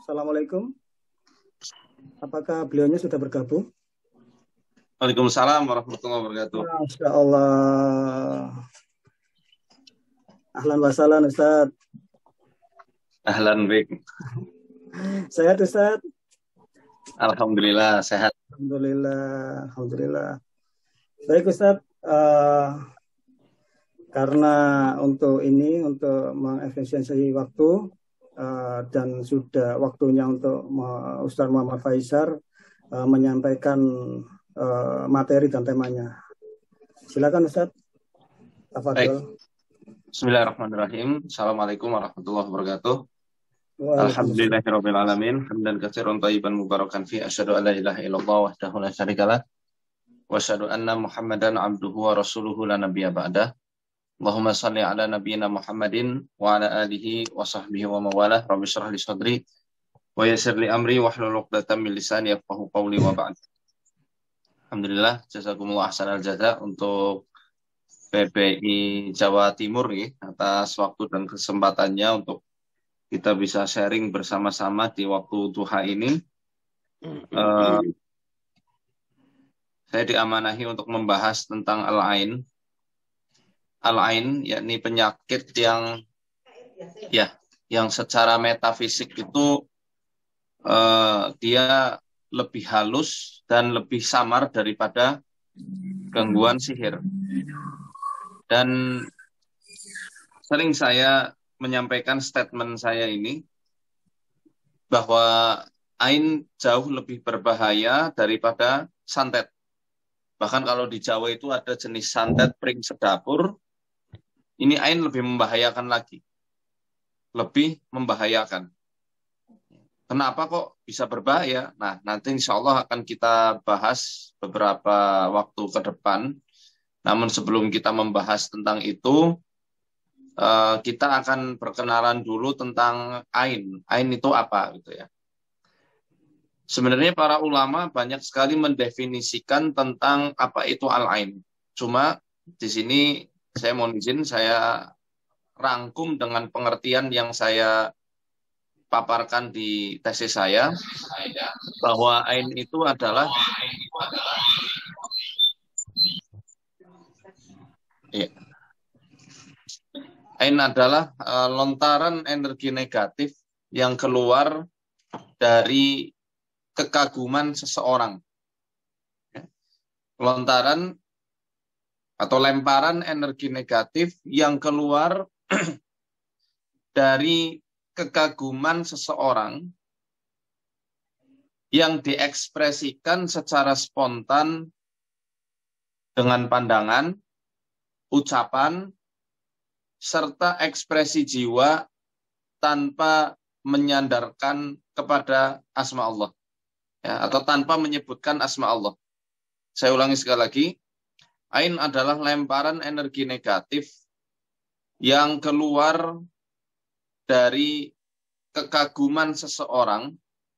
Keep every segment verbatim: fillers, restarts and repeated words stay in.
Assalamualaikum. Apakah beliaunya sudah bergabung? Waalaikumsalam warahmatullahi wabarakatuh. Masya Allah. Ahlan wa sahlan Ustaz. Ahlan bik. Sehat Ustaz? Alhamdulillah sehat. Alhamdulillah. Alhamdulillah. Baik Ustaz. Uh, karena untuk ini, untuk mengefisiensi waktu, uh, dan sudah waktunya untuk uh, Ustaz Muhammad Faisal uh, menyampaikan uh, materi dan temanya. Silakan Ustaz. Tafadhol. Bismillahirrahmanirrahim. Assalamualaikum warahmatullahi wabarakatuh. Waalaikumsalam. Alhamdulillahirabbil alamin. Hamdan katsiran thayyiban mubarakan fi asyhadu an la ilaha illallah wahdahu la syarikalah wa asyhadu anna Muhammadan abduhu wa rasuluhu la nabiyya ba'dah. Allahumma shalli ala nabiyyina Muhammadin wa ala alihi wa sahbihi wa mawalah. Rabbi shrah li sadri wa yassir li amri wahlul 'uqdatam min lisani yafqahu qawli wa ba'd. Alhamdulillah, jazakumullah ahsanal jaza untuk P P I Jawa Timur ya, atas waktu dan kesempatannya untuk kita bisa sharing bersama-sama di waktu duha ini. Uh, saya diamanahi untuk membahas tentang al-ain. Al-ain yakni penyakit yang ya yang secara metafisik itu uh, dia lebih halus dan lebih samar daripada gangguan sihir. Dan sering saya menyampaikan statement saya ini bahwa ain jauh lebih berbahaya daripada santet. Bahkan kalau di Jawa itu ada jenis santet pring sedapur, ini ain lebih membahayakan lagi. Lebih membahayakan. Kenapa kok bisa berbahaya? Nah, nanti insya Allah akan kita bahas beberapa waktu ke depan. Namun sebelum kita membahas tentang itu, kita akan perkenalan dulu tentang ain. Ain itu apa gitu ya. Sebenarnya para ulama banyak sekali mendefinisikan tentang apa itu al-ain. Cuma di sini saya mohon izin saya rangkum dengan pengertian yang saya paparkan di tesis saya bahwa ain itu adalah ya, ain adalah uh, lontaran energi negatif yang keluar dari kekaguman seseorang. Lontaran atau lemparan energi negatif yang keluar dari kekaguman seseorang yang diekspresikan secara spontan dengan pandangan, ucapan, serta ekspresi jiwa tanpa menyandarkan kepada asma Allah, ya, atau tanpa menyebutkan asma Allah. Saya ulangi sekali lagi, ain adalah lemparan energi negatif yang keluar dari kekaguman seseorang,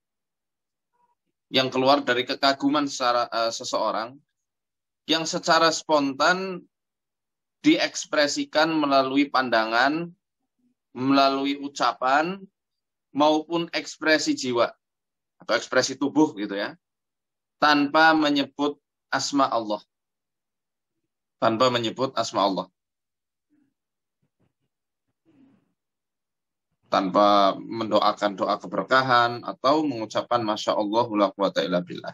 yang keluar dari kekaguman secara, uh, seseorang, yang secara spontan diekspresikan melalui pandangan, melalui ucapan, maupun ekspresi jiwa atau ekspresi tubuh gitu ya, tanpa menyebut asma Allah. Tanpa menyebut asma Allah. Tanpa mendoakan doa keberkahan atau mengucapkan Masya Allah la quwata illa billah.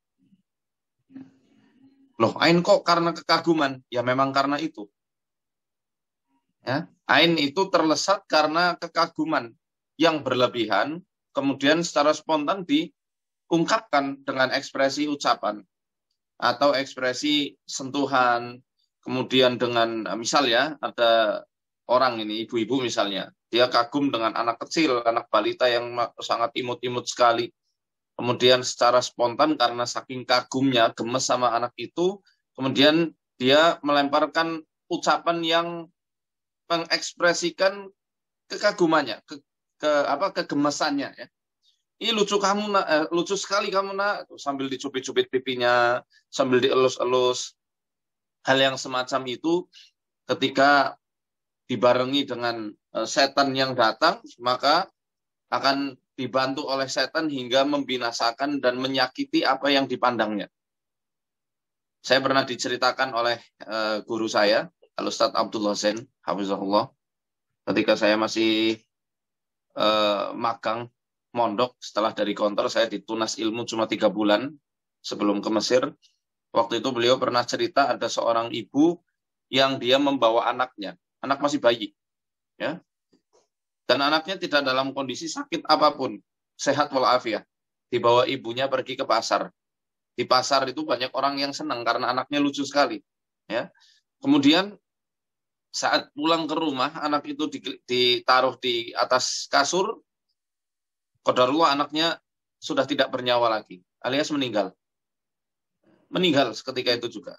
Loh, ain kok karena kekaguman? Ya memang karena itu. Ya, ain itu terlesat karena kekaguman yang berlebihan, kemudian secara spontan diungkapkan dengan ekspresi ucapan atau ekspresi sentuhan. Kemudian dengan, misal ya, ada orang ini, ibu-ibu misalnya, dia kagum dengan anak kecil, anak balita yang sangat imut-imut sekali. Kemudian secara spontan karena saking kagumnya, gemes sama anak itu, kemudian dia melemparkan ucapan yang mengekspresikan kekagumannya, ke, ke apa kegemesannya ya. Ih lucu kamu nak, eh, lucu sekali kamu nak, sambil dicubit-cubit pipinya, sambil dielus-elus. Hal yang semacam itu ketika dibarengi dengan uh, setan yang datang, maka akan dibantu oleh setan hingga membinasakan dan menyakiti apa yang dipandangnya. Saya pernah diceritakan oleh uh, guru saya, Al-Ustadz Abdullah Zain, hafizahullah, ketika saya masih uh, magang mondok, setelah dari kantor saya ditunas ilmu cuma tiga bulan sebelum ke Mesir. Waktu itu beliau pernah cerita ada seorang ibu yang dia membawa anaknya, anak masih bayi, ya, dan anaknya tidak dalam kondisi sakit apapun, sehat walafiat, dibawa ibunya pergi ke pasar. Di pasar itu banyak orang yang senang karena anaknya lucu sekali, ya. Kemudian saat pulang ke rumah, anak itu ditaruh di atas kasur, qadarullah anaknya sudah tidak bernyawa lagi, alias meninggal. Meninggal seketika itu juga.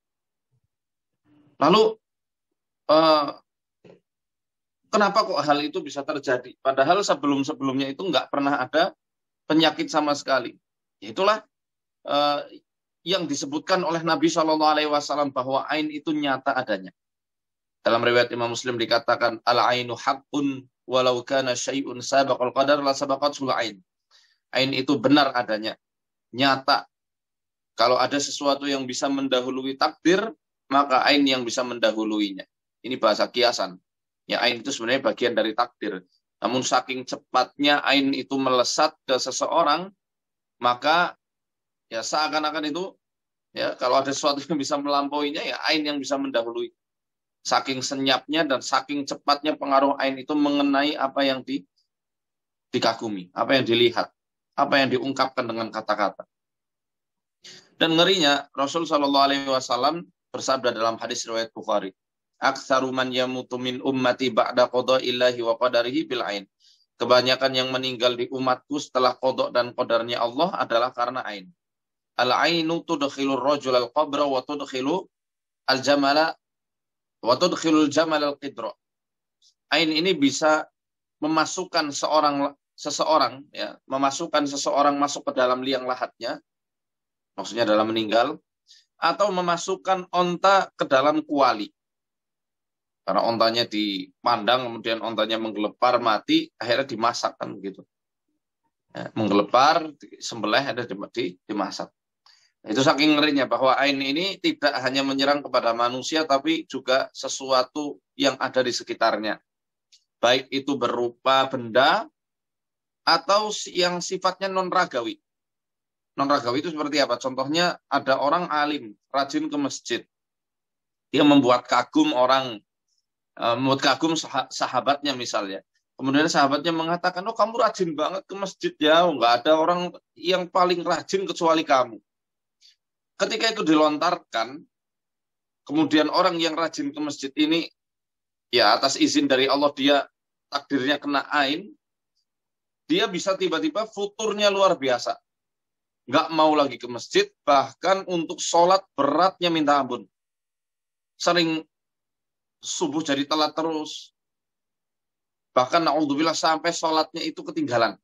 Lalu, eh, kenapa kok hal itu bisa terjadi? Padahal sebelum-sebelumnya itu nggak pernah ada penyakit sama sekali. Itulah Uh, yang disebutkan oleh Nabi Shallallahu Alaihi Wasallam bahwa ain itu nyata adanya. Dalam riwayat Imam Muslim dikatakan al-ainu haqqun walau kana syai'un sabaqal qadar la sabaqatul ain. Ain itu benar adanya, nyata. Kalau ada sesuatu yang bisa mendahului takdir, maka ain yang bisa mendahuluinya. Ini bahasa kiasan. Ya, ain itu sebenarnya bagian dari takdir. Namun saking cepatnya ain itu melesat ke seseorang, maka ya seakan-akan itu, ya kalau ada sesuatu yang bisa melampauinya, ya ain yang bisa mendahului. Saking senyapnya dan saking cepatnya pengaruh ain itu mengenai apa yang di, dikagumi, apa yang dilihat, apa yang diungkapkan dengan kata-kata. Dan ngerinya, Rasul Shallallahu Alaihi Wasallam bersabda dalam hadis riwayat Bukhari, "Aktsaru man yamutu min ummati ba'da qada'illahi wa qadarihi bil ain." Kebanyakan yang meninggal di umatku setelah qada dan qadarnya Allah adalah karena ain. Al-ainu tudkhilur rajul al-qabra wa tudkhilu al-jamala wa tudkhilul jamal al-qidra. Ain ini bisa memasukkan seorang seseorang ya, memasukkan seseorang masuk ke dalam liang lahatnya, maksudnya dalam meninggal, atau memasukkan onta ke dalam kuali. Karena ontanya dipandang, kemudian ontanya menggelepar, mati, akhirnya dimasak kan begitu. Ya, menggelepar, sembelih, ada dimasak. Itu saking ngerinya bahwa ain ini tidak hanya menyerang kepada manusia, tapi juga sesuatu yang ada di sekitarnya. Baik itu berupa benda, atau yang sifatnya non-ragawi. Non-ragawi itu seperti apa? Contohnya ada orang alim, rajin ke masjid. Dia membuat kagum orang, membuat kagum sahabatnya misalnya. Kemudian sahabatnya mengatakan, oh kamu rajin banget ke masjid ya, nggak ada orang yang paling rajin kecuali kamu. Ketika itu dilontarkan, kemudian orang yang rajin ke masjid ini, ya atas izin dari Allah dia takdirnya kena ain, dia bisa tiba-tiba futurnya luar biasa. Nggak mau lagi ke masjid, bahkan untuk sholat beratnya minta ampun. Sering subuh jadi telat terus. Bahkan na'udzubillah sampai sholatnya itu ketinggalan.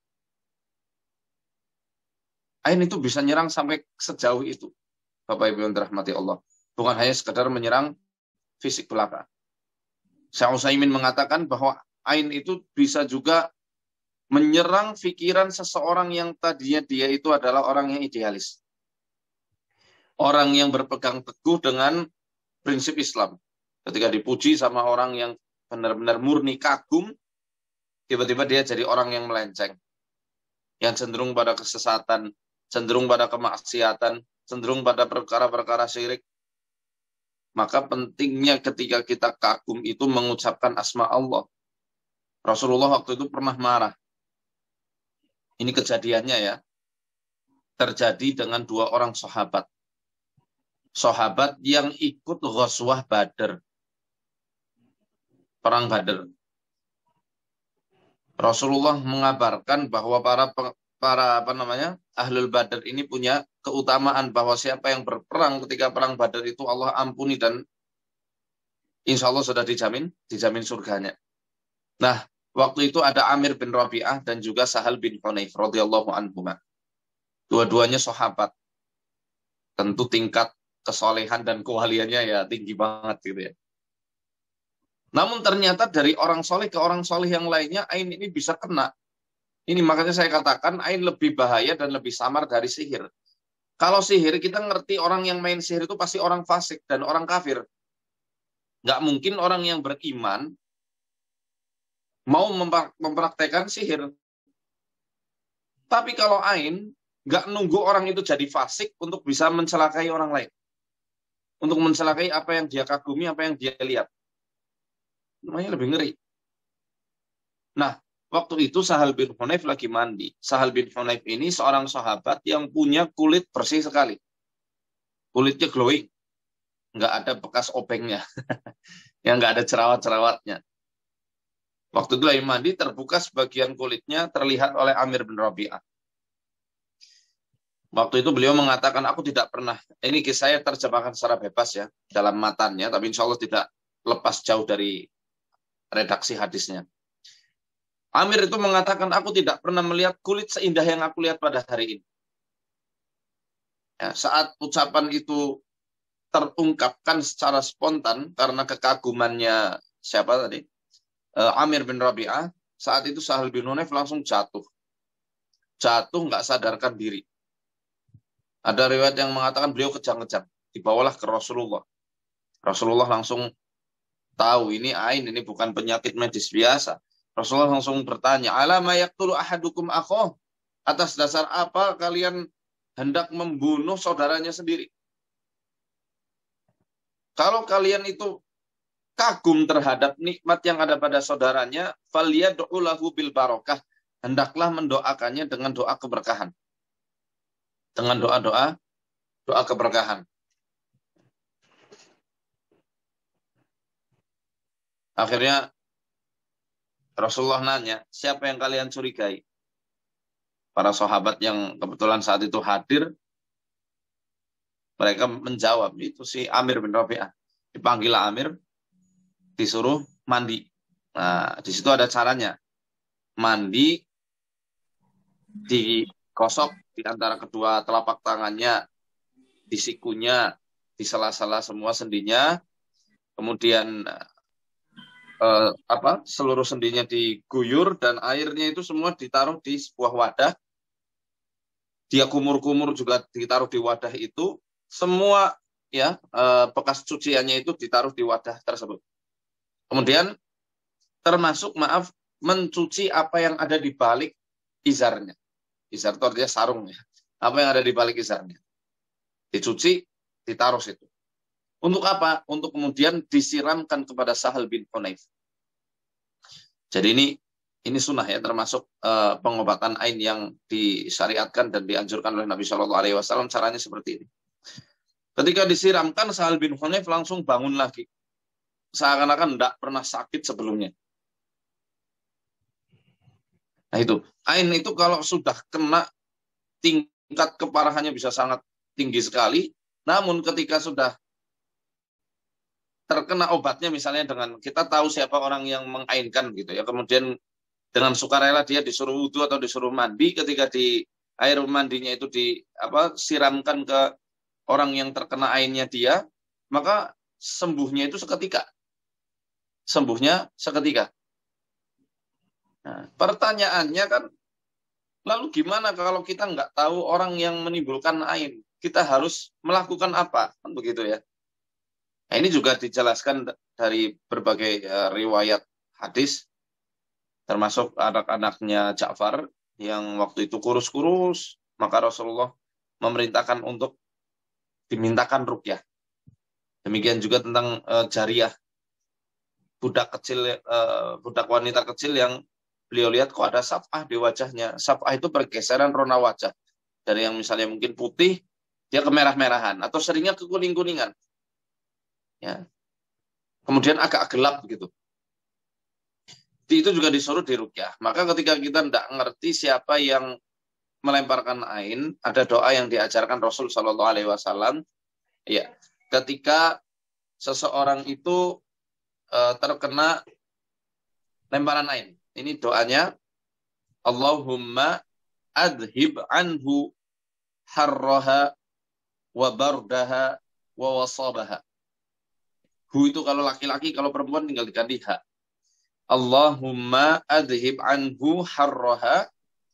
Ain itu bisa nyerang sampai sejauh itu. Bapak Ibu yang dirahmati Allah. Bukan hanya sekedar menyerang fisik belaka. Syekh Utsaimin mengatakan bahwa ain itu bisa juga menyerang pikiran seseorang yang tadinya dia itu adalah orang yang idealis. Orang yang berpegang teguh dengan prinsip Islam. Ketika dipuji sama orang yang benar-benar murni kagum, tiba-tiba dia jadi orang yang melenceng. Yang cenderung pada kesesatan, cenderung pada kemaksiatan, cenderung pada perkara-perkara syirik. Maka pentingnya ketika kita kagum itu mengucapkan asma Allah. Rasulullah waktu itu pernah marah. Ini kejadiannya ya. Terjadi dengan dua orang sahabat. Sahabat yang ikut ghazwah Badar. Perang Badar. Rasulullah mengabarkan bahwa para para apa namanya ahlul Badar ini punya keutamaan bahwa siapa yang berperang ketika perang Badar itu Allah ampuni dan insya Allah sudah dijamin dijamin surganya. Nah, waktu itu ada Amir bin Rabi'ah dan juga Sahal bin Hunayf radhiyallahu anhuma. Dua-duanya sahabat. Tentu tingkat kesolehan dan kewaliannya ya tinggi banget gitu ya. Namun ternyata dari orang soleh ke orang soleh yang lainnya ain ini bisa kena. Ini makanya saya katakan ain lebih bahaya dan lebih samar dari sihir. Kalau sihir kita ngerti orang yang main sihir itu pasti orang fasik dan orang kafir. Nggak mungkin orang yang beriman mau mempraktekkan sihir. Tapi kalau ain, nggak nunggu orang itu jadi fasik untuk bisa mencelakai orang lain. Untuk mencelakai apa yang dia kagumi, apa yang dia lihat. Namanya lebih ngeri. Nah, waktu itu Sahal bin Hunayf lagi mandi. Sahal bin Hunayf ini seorang sahabat yang punya kulit bersih sekali. Kulitnya glowing. Nggak ada bekas obengnya. Yang nggak ada jerawat-jerawatnya. Waktu itu lagi mandi, terbuka sebagian kulitnya terlihat oleh Amir bin Rabi'ah. Waktu itu beliau mengatakan, aku tidak pernah, ini kisah saya terjemahkan secara bebas ya, dalam matannya, tapi insya Allah tidak lepas jauh dari redaksi hadisnya. Amir itu mengatakan, aku tidak pernah melihat kulit seindah yang aku lihat pada hari ini. Ya, saat ucapan itu terungkapkan secara spontan, karena kekagumannya siapa tadi? Uh, Amir bin Rabi'ah, saat itu Sahal bin Hunayf langsung jatuh. Jatuh nggak sadarkan diri. Ada riwayat yang mengatakan beliau kejang-kejang. Dibawalah ke Rasulullah. Rasulullah langsung tahu ini ain, ini bukan penyakit medis biasa. Rasulullah langsung bertanya, alama yaqtulu ahadukum akhoh? Atas dasar apa kalian hendak membunuh saudaranya sendiri? Kalau kalian itu kagum terhadap nikmat yang ada pada saudaranya, falyad'u lahu bil barokah. Hendaklah mendoakannya dengan doa keberkahan. Dengan doa-doa, doa keberkahan. Akhirnya Rasulullah nanya, siapa yang kalian curigai? Para sahabat yang kebetulan saat itu hadir, mereka menjawab, itu si Amir bin Rabi'ah. Dipanggil Amir, disuruh mandi. Nah, di situ ada caranya. Mandi, digosok di antara kedua telapak tangannya, di sikunya, di sela-sela semua sendinya, kemudian eh, apa seluruh sendinya diguyur dan airnya itu semua ditaruh di sebuah wadah. Dia kumur-kumur juga ditaruh di wadah itu. Semua ya eh, bekas cuciannya itu ditaruh di wadah tersebut. Kemudian termasuk maaf mencuci apa yang ada di balik izarnya. Izar itu artinya sarung ya. Apa yang ada di balik izarnya. Dicuci, ditaruh situ. Untuk apa? Untuk kemudian disiramkan kepada Sahal bin Hunayf. Jadi ini ini sunnah ya, termasuk uh, pengobatan ain yang disyariatkan dan dianjurkan oleh Nabi Shallallahu Alaihi Wasallam. Caranya seperti ini. Ketika disiramkan, Sahal bin Hunayf langsung bangun lagi. Seakan-akan tidak pernah sakit sebelumnya. Nah itu, ain itu kalau sudah kena tingkat keparahannya bisa sangat tinggi sekali. Namun ketika sudah terkena obatnya misalnya dengan kita tahu siapa orang yang mengainkan gitu ya. Kemudian dengan sukarela dia disuruh wudhu atau disuruh mandi, ketika di air mandinya itu di apa siramkan ke orang yang terkena ainnya dia, maka sembuhnya itu seketika. Sembuhnya seketika. Nah, pertanyaannya kan, lalu gimana kalau kita nggak tahu orang yang menimbulkan ain? Kita harus melakukan apa? Kan begitu ya. Nah, ini juga dijelaskan dari berbagai uh, riwayat hadis, termasuk anak-anaknya Ja'far yang waktu itu kurus-kurus, maka Rasulullah memerintahkan untuk dimintakan ruqyah. Demikian juga tentang uh, jariyah, budak kecil, uh, budak wanita kecil yang beliau lihat kok ada saf'ah di wajahnya. Saf'ah itu pergeseran rona wajah. Dari yang misalnya mungkin putih, dia kemerah-merahan. Atau seringnya ke kuning-kuningan. Ya. Kemudian agak gelap gitu. Itu juga disuruh diruqyah. Maka ketika kita tidak ngerti siapa yang melemparkan ain, ada doa yang diajarkan Rasul Shallallahu Alaihi Wasallam. Ya, ketika seseorang itu uh, terkena lemparan ain. Ini doanya, Allahumma adhib anhu harraha wa bardaha wa wasabaha. Hu itu kalau laki-laki, kalau perempuan tinggal diganti ha. Allahumma adhib anhu harraha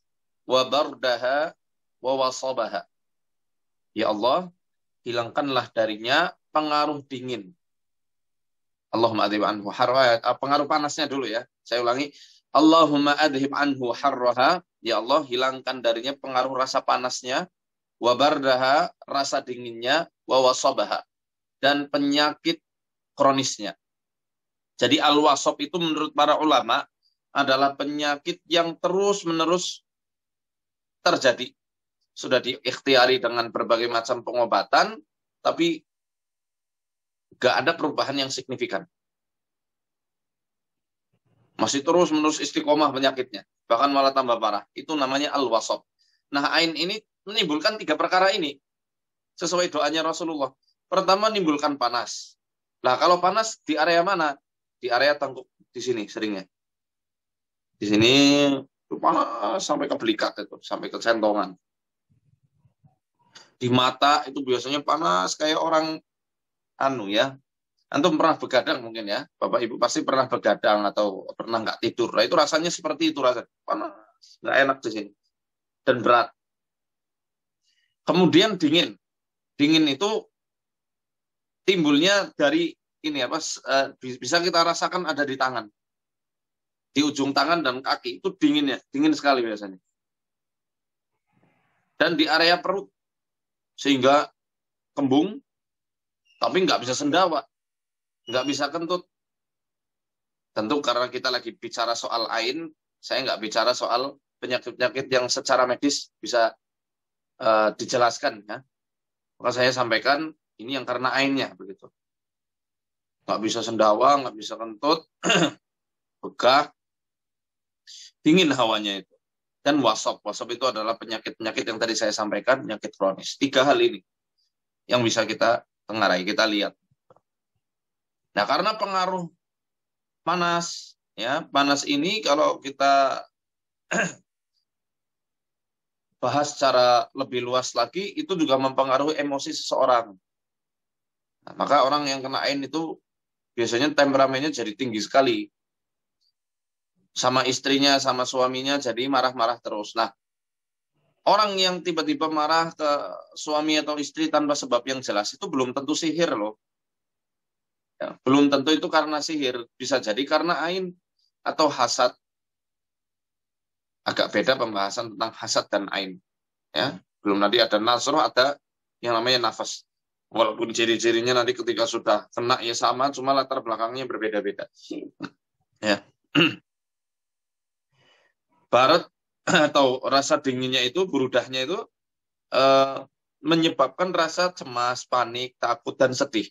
wa bardaha wa wasabaha. Ya Allah, hilangkanlah darinya pengaruh dingin. Allahumma adhib anhu harraha. Pengaruh panasnya dulu ya. Saya ulangi. Allahumma adhib anhu harraha. Ya Allah, hilangkan darinya pengaruh rasa panasnya. Wa bardaha, rasa dinginnya. Wa wasabaha. Dan penyakit kronisnya. Jadi al-wasab itu menurut para ulama adalah penyakit yang terus-menerus terjadi. Sudah diikhtiari dengan berbagai macam pengobatan, tapi gak ada perubahan yang signifikan. Masih terus-menerus istiqomah penyakitnya. Bahkan malah tambah parah. Itu namanya al-wasab. Nah, ain ini menimbulkan tiga perkara ini. Sesuai doanya Rasulullah. Pertama, menimbulkan panas. Nah, kalau panas di area mana? Di area tengkuk. Di sini seringnya. Di sini itu panas sampai ke belikat itu. Sampai ke centongan. Di mata itu biasanya panas kayak orang anu ya. Antum pernah begadang mungkin ya. Bapak Ibu pasti pernah begadang atau pernah nggak tidur. Nah, itu rasanya seperti itu rasanya. Panas, nggak enak di sini. Dan berat. Kemudian dingin. Dingin itu timbulnya dari ini apa? Bisa kita rasakan ada di tangan. Di ujung tangan dan kaki itu dinginnya, dingin sekali biasanya. Dan di area perut. Sehingga kembung, tapi nggak bisa sendawa, nggak bisa kentut. Tentu karena kita lagi bicara soal ain, saya nggak bicara soal penyakit-penyakit yang secara medis bisa uh, dijelaskan. Ya. Maka saya sampaikan, ini yang karena ainnya, begitu. Nggak bisa sendawa, nggak bisa kentut, begah, dingin hawanya itu. Dan wasab. Wasab itu adalah penyakit-penyakit yang tadi saya sampaikan, penyakit kronis. Tiga hal ini yang bisa kita tengarai, kita lihat. Nah, karena pengaruh panas, ya panas ini kalau kita bahas secara lebih luas lagi, itu juga mempengaruhi emosi seseorang. Nah, maka orang yang kena ain itu biasanya temperamennya jadi tinggi sekali. Sama istrinya, sama suaminya jadi marah-marah terus. Nah, orang yang tiba-tiba marah ke suami atau istri tanpa sebab yang jelas itu belum tentu sihir loh. Ya, belum tentu itu karena sihir. Bisa jadi karena ain atau hasad. Agak beda pembahasan tentang hasad dan ain. Ya, belum nanti ada nasroh, ada yang namanya nafas. Walaupun ciri-cirinya nanti ketika sudah kena ya sama, cuma latar belakangnya berbeda-beda. Ya. Barat atau rasa dinginnya itu, burudahnya itu eh, menyebabkan rasa cemas, panik, takut, dan sedih.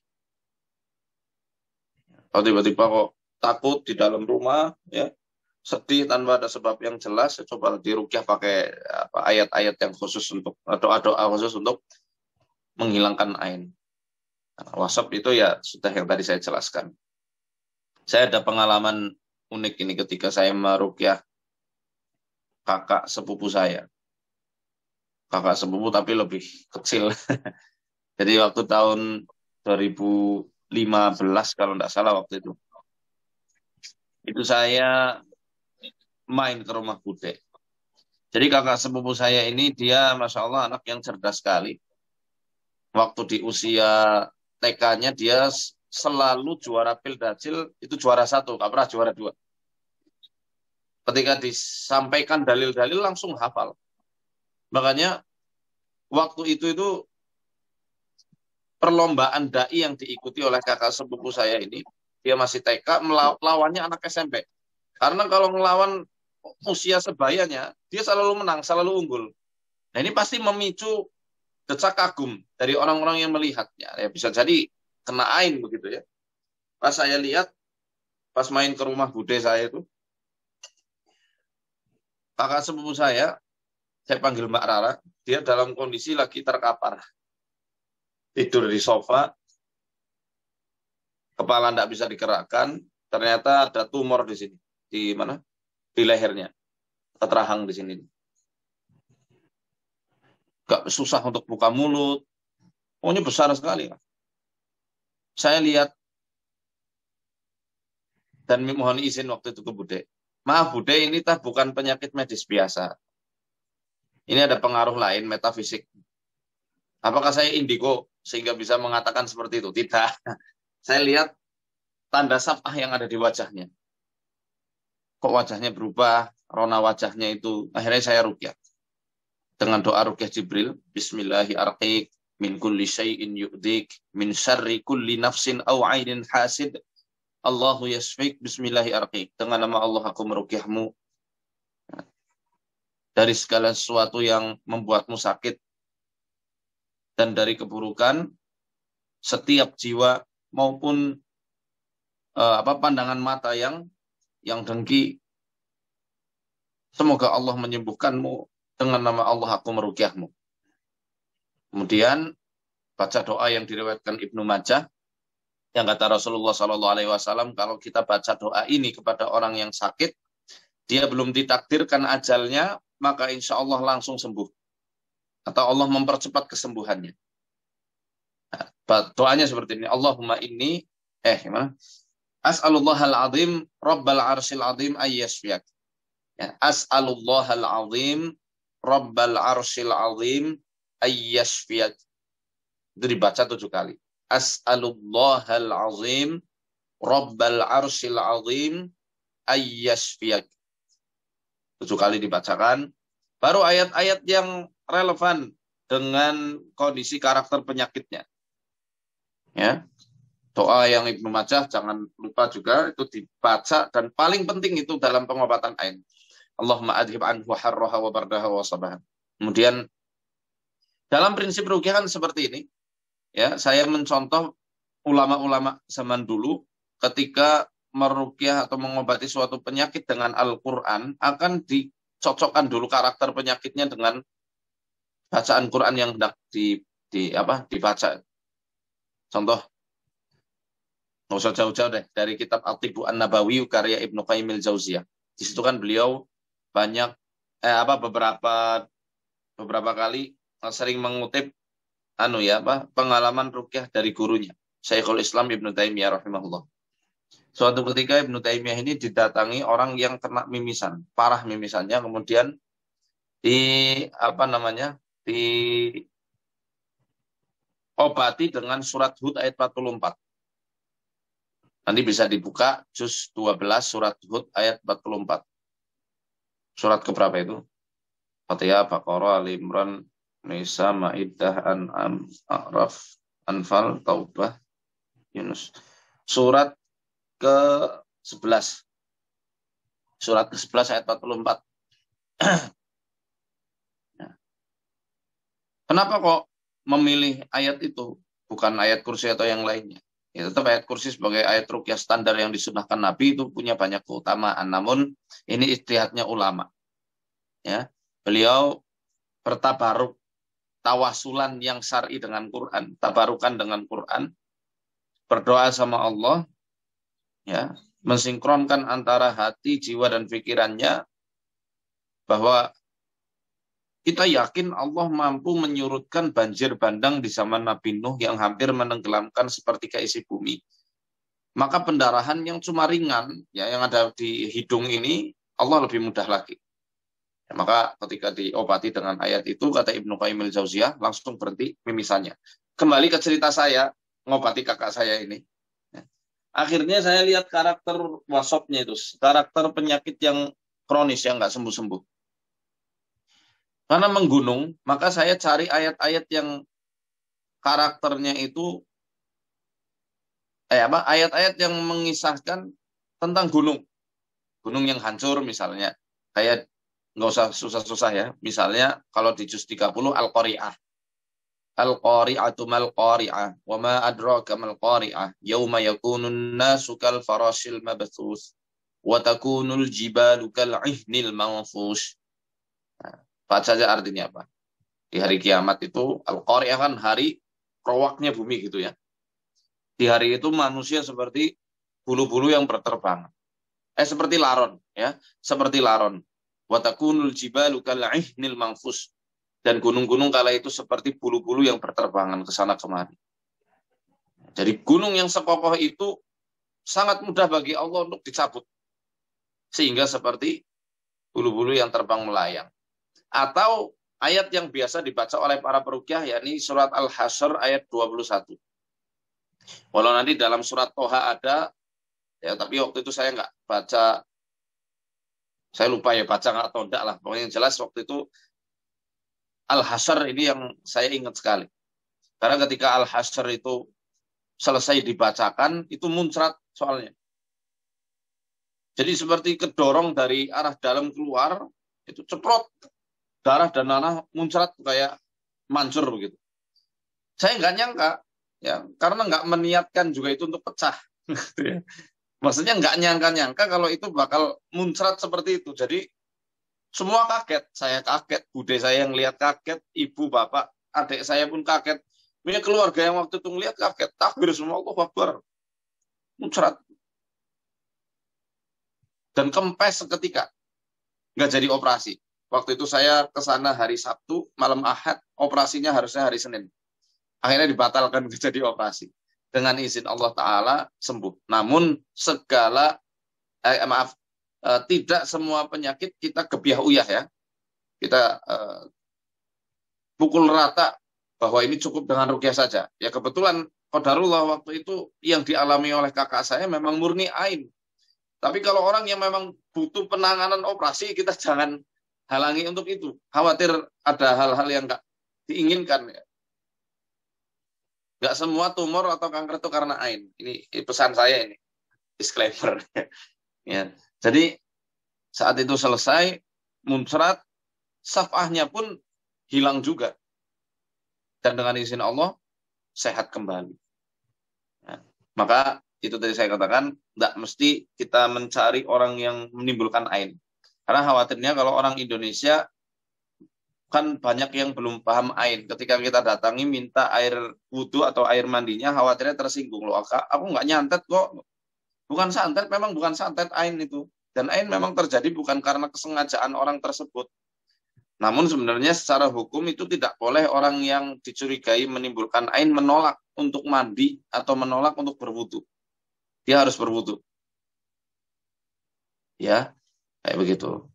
Kalau tiba-tiba kok takut di dalam rumah, ya sedih tanpa ada sebab yang jelas, ya coba dirukyah pakai apa, ayat-ayat yang khusus untuk doa-doa khusus untuk menghilangkan ain. Nah, wasab itu ya sudah yang tadi saya jelaskan. Saya ada pengalaman unik ini ketika saya merukyah kakak sepupu saya. Kakak sepupu tapi lebih kecil. Jadi waktu tahun dua ribu lima belas kalau tidak salah waktu itu. Itu saya main ke rumah Bude. Jadi kakak sepupu saya ini dia Masya Allah anak yang cerdas sekali. Waktu di usia T K-nya dia selalu juara Pildacil, itu juara satu, gak pernah juara dua. Ketika disampaikan dalil-dalil langsung hafal. Makanya waktu itu itu perlombaan dai yang diikuti oleh kakak sepupu saya ini, dia masih T K, melawannya anak S M P. Karena kalau melawan usia sebayanya, dia selalu menang, selalu unggul. Nah ini pasti memicu decak kagum dari orang-orang yang melihatnya. Ya bisa jadi kena ain begitu ya. Pas saya lihat, pas main ke rumah bude saya itu, kakak sepupu saya, saya panggil Mbak Rara, dia dalam kondisi lagi terkapar. Tidur di sofa, kepala tidak bisa digerakkan, ternyata ada tumor di sini. Di mana? Di lehernya. Keterahang di sini. Gak susah untuk buka mulut. Pokoknya besar sekali. Saya lihat, dan mohon izin waktu itu ke Bude. Maaf Bude, ini tah bukan penyakit medis biasa. Ini ada pengaruh lain, metafisik. Apakah saya indigo sehingga bisa mengatakan seperti itu? Tidak. Saya lihat tanda sabah yang ada di wajahnya. Kok wajahnya berubah, rona wajahnya itu. Akhirnya saya ruqyah. Dengan doa ruqyah Jibril, Bismillahirrahmanirrahim, min kulli syai'in yu'dik, min syarri kulli nafsin aw 'ainin hasid. Allahu yasfik, Bismillahirrahmanirrahim. Dengan nama Allah aku meruqyahmu dari segala sesuatu yang membuatmu sakit dan dari keburukan setiap jiwa maupun uh, apa pandangan mata yang yang dengki. Semoga Allah menyembuhkanmu dengan nama Allah aku meruqyahmu. Kemudian baca doa yang diriwayatkan Ibnu Majah yang kata Rasulullah Shallallahu Alaihi Wasallam, kalau kita baca doa ini kepada orang yang sakit, dia belum ditakdirkan ajalnya, maka insya Allah langsung sembuh. Atau Allah mempercepat kesembuhannya. Nah, doanya seperti ini. Allahumma inni, eh gimana? As'alullahal azim, Rabbal arshil azim ayyasfiyak. Ya, As'alullahal azim, Rabbal arshil azim ayyasfiyak. Itu dibaca tujuh kali. As'alullahal azim, Rabbal arshil azim ayyasfiyak. Tujuh kali dibacakan. Baru ayat-ayat yang relevan dengan kondisi karakter penyakitnya. Ya. Doa yang Ibnu Majah jangan lupa juga itu dibaca, dan paling penting itu dalam pengobatan ain. Allahumma adhib anhu harraha wa bardaha wa sabaha. Kemudian dalam prinsip ruqyah kan seperti ini. Ya, saya mencontoh ulama-ulama zaman dulu ketika meruqyah atau mengobati suatu penyakit dengan Al-Qur'an, akan dicocokkan dulu karakter penyakitnya dengan bacaan Quran yang hendak di, di apa dibaca. Contoh, nggak usah jauh-jauh deh, dari kitab Al-Tibbu An-Nabawi karya Ibnu Qayyim al-Jauziyah. Di situ kan beliau banyak eh, apa beberapa beberapa kali sering mengutip anu ya apa pengalaman ruqyah dari gurunya Syekhul Islam Ibnu Taimiyah rahimahullah. Suatu ketika Ibnu Taimiyah ini didatangi orang yang kena mimisan, parah mimisannya, kemudian di apa namanya diobati dengan surat Hud ayat empat puluh empat. Nanti bisa dibuka juz dua belas surat Hud ayat empat puluh empat. Surat keberapa itu? Fatihah, Baqarah, Ali Imran, Nisa, Maidah, An'am, A'raf, Anfal, Taubah, Yunus. Surat ke sebelas. Surat ke sebelas ayat empat puluh empat. Kenapa kok memilih ayat itu? Bukan ayat kursi atau yang lainnya. Ya, tetap ayat kursi sebagai ayat ruqyah standar yang disunahkan Nabi itu punya banyak keutamaan. Namun ini ijtihadnya ulama. Ya, beliau bertabaruk, tawasulan yang syar'i dengan Quran, tabarukan dengan Quran, berdoa sama Allah, ya, mensinkronkan antara hati, jiwa dan pikirannya, bahwa kita yakin Allah mampu menyurutkan banjir bandang di zaman Nabi Nuh yang hampir menenggelamkan sepertiga isi bumi. Maka pendarahan yang cuma ringan, ya, yang ada di hidung ini, Allah lebih mudah lagi. Ya, maka ketika diobati dengan ayat itu, kata Ibnu Qayyim al-Jauziyah, langsung berhenti mimisannya. Kembali ke cerita saya, ngobati kakak saya ini. Ya. Akhirnya saya lihat karakter wasopnya itu, karakter penyakit yang kronis, yang nggak sembuh-sembuh. Karena menggunung, maka saya cari ayat-ayat yang karakternya itu, eh apa, ayat-ayat yang mengisahkan tentang gunung. Gunung yang hancur misalnya. Kayak nggak usah susah-susah ya. Misalnya kalau di juz tiga puluh Al-Qari'ah. Al-Qari'atu mal-Qari'ah. Wa ma adraka mal-Qari'ah. Yauma yakunun nasu kal farasil mabthus. Wa takunul jibalu kal ihnil manfush. Nah, baca aja artinya apa. Di hari kiamat itu Al-Qari'ah kan hari rowaknya bumi gitu ya. Di hari itu manusia seperti bulu-bulu yang berterbangan. Eh seperti laron ya, seperti laron. Wa takunul jibalu kal ihnil manfush. Dan gunung-gunung kala itu seperti bulu-bulu yang berterbangan ke sana kemari. Jadi gunung yang sekokoh itu sangat mudah bagi Allah untuk dicabut. Sehingga seperti bulu-bulu yang terbang melayang. Atau ayat yang biasa dibaca oleh para peruqyah, yakni surat Al-Hasyr ayat dua puluh satu. Walau nanti dalam surat Toha ada, ya, tapi waktu itu saya nggak baca, saya lupa ya baca nggak atau enggak lah. Pokoknya yang jelas waktu itu Al-Hasyr ini yang saya ingat sekali. Karena ketika Al-Hasyr itu selesai dibacakan, itu muncrat soalnya. Jadi seperti kedorong dari arah dalam keluar, itu ceprot, darah dan nanah muncrat kayak mancur begitu. Saya nggak nyangka, ya, karena nggak meniatkan juga itu untuk pecah. Maksudnya nggak nyangka-nyangka kalau itu bakal muncrat seperti itu. Jadi semua kaget, saya kaget, bude saya yang lihat kaget, ibu, bapak, adik saya pun kaget. Punya keluarga yang waktu itu ngelihat kaget, takbir semua, Allahu Akbar. Muncrat. Dan kempes seketika. Nggak jadi operasi. Waktu itu saya ke sana hari Sabtu, malam Ahad, operasinya harusnya hari Senin. Akhirnya dibatalkan jadi operasi. Dengan izin Allah Ta'ala sembuh. Namun segala, eh, maaf, eh, tidak semua penyakit kita gebiah uyah ya. Kita eh, pukul rata bahwa ini cukup dengan ruqyah saja. Ya kebetulan qadarullah waktu itu yang dialami oleh kakak saya memang murni ain. Tapi kalau orang yang memang butuh penanganan operasi, kita jangan halangi untuk itu. Khawatir ada hal-hal yang nggak diinginkan. Ya. Nggak semua tumor atau kanker itu karena ain. Ini, ini pesan saya ini. Disclaimer. Ya. Jadi saat itu selesai, muncrat, safahnya pun hilang juga. Dan dengan izin Allah, sehat kembali. Ya. Maka itu tadi saya katakan, tidak mesti kita mencari orang yang menimbulkan ain. Karena khawatirnya kalau orang Indonesia, kan banyak yang belum paham ain. Ketika kita datangi minta air wudhu atau air mandinya, khawatirnya tersinggung. Loh, aku nggak nyantet kok. Bukan santet, memang bukan santet ain itu. Dan ain memang terjadi bukan karena kesengajaan orang tersebut. Namun sebenarnya secara hukum itu tidak boleh orang yang dicurigai menimbulkan ain menolak untuk mandi atau menolak untuk berwudu. Dia harus berwudu. Ya, kayak begitu.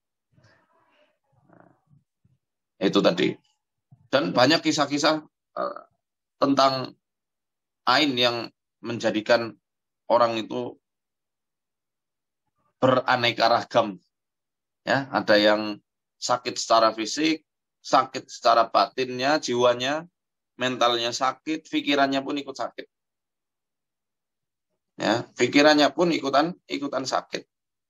Itu tadi. Dan banyak kisah-kisah uh, tentang ain yang menjadikan orang itu beraneka ragam. Ya, ada yang sakit secara fisik, sakit secara batinnya, jiwanya, mentalnya sakit, pikirannya pun ikut sakit. Ya, pikirannya pun ikutan ikutan sakit.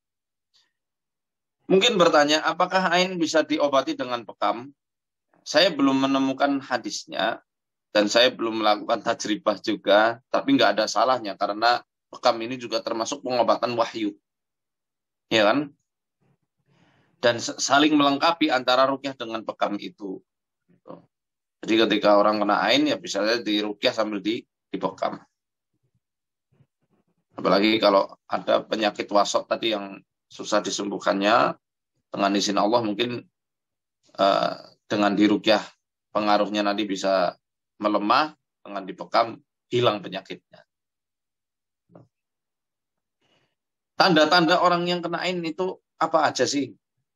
Mungkin bertanya, apakah ain bisa diobati dengan bekam? Saya belum menemukan hadisnya, dan saya belum melakukan tajribah juga, tapi nggak ada salahnya, karena bekam ini juga termasuk pengobatan wahyu. Ya kan? Dan saling melengkapi antara ruqyah dengan bekam itu. Jadi ketika orang kena ain, ya bisa saja di ruqyah sambil di, dibekam. Apalagi kalau ada penyakit wasot tadi yang susah disembuhkannya, dengan izin Allah mungkin uh, dengan diruqyah pengaruhnya nanti bisa melemah, dengan dibekam hilang penyakitnya. Tanda-tanda orang yang kena ain itu apa aja sih?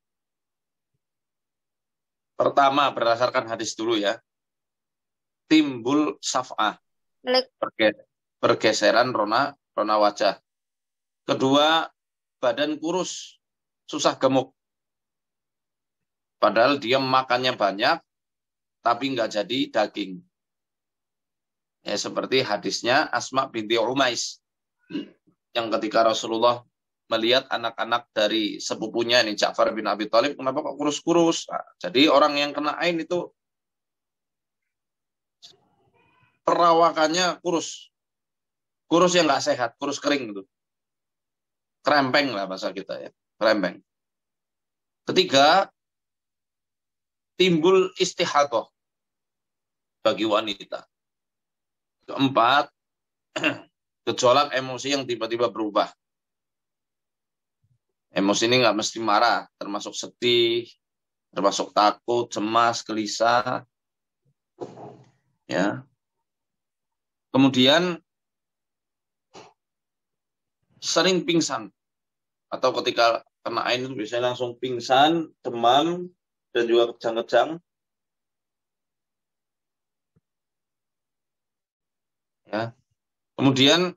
Pertama, berdasarkan hadis dulu ya, timbul saf'ah, pergeseran rona, rona wajah. Kedua, badan kurus, susah gemuk. Padahal dia makannya banyak, tapi nggak jadi daging. Ya, seperti hadisnya Asma binti Umais, yang ketika Rasulullah melihat anak-anak dari sepupunya ini Ja'far bin Abi Thalib, kenapa kok kurus-kurus? Nah, jadi orang yang kena ain itu perawakannya kurus. Kurus yang nggak sehat, kurus kering gitu. Krempeng lah bahasa kita ya, krempeng. Ketiga, timbul istihadah bagi wanita. Keempat, gejolak emosi yang tiba-tiba berubah. Emosi ini nggak mesti marah, termasuk sedih, termasuk takut, cemas, gelisah. Ya. Kemudian sering pingsan, atau ketika kena ain itu biasanya langsung pingsan, demam, dan juga kejang-kejang. Ya. Kemudian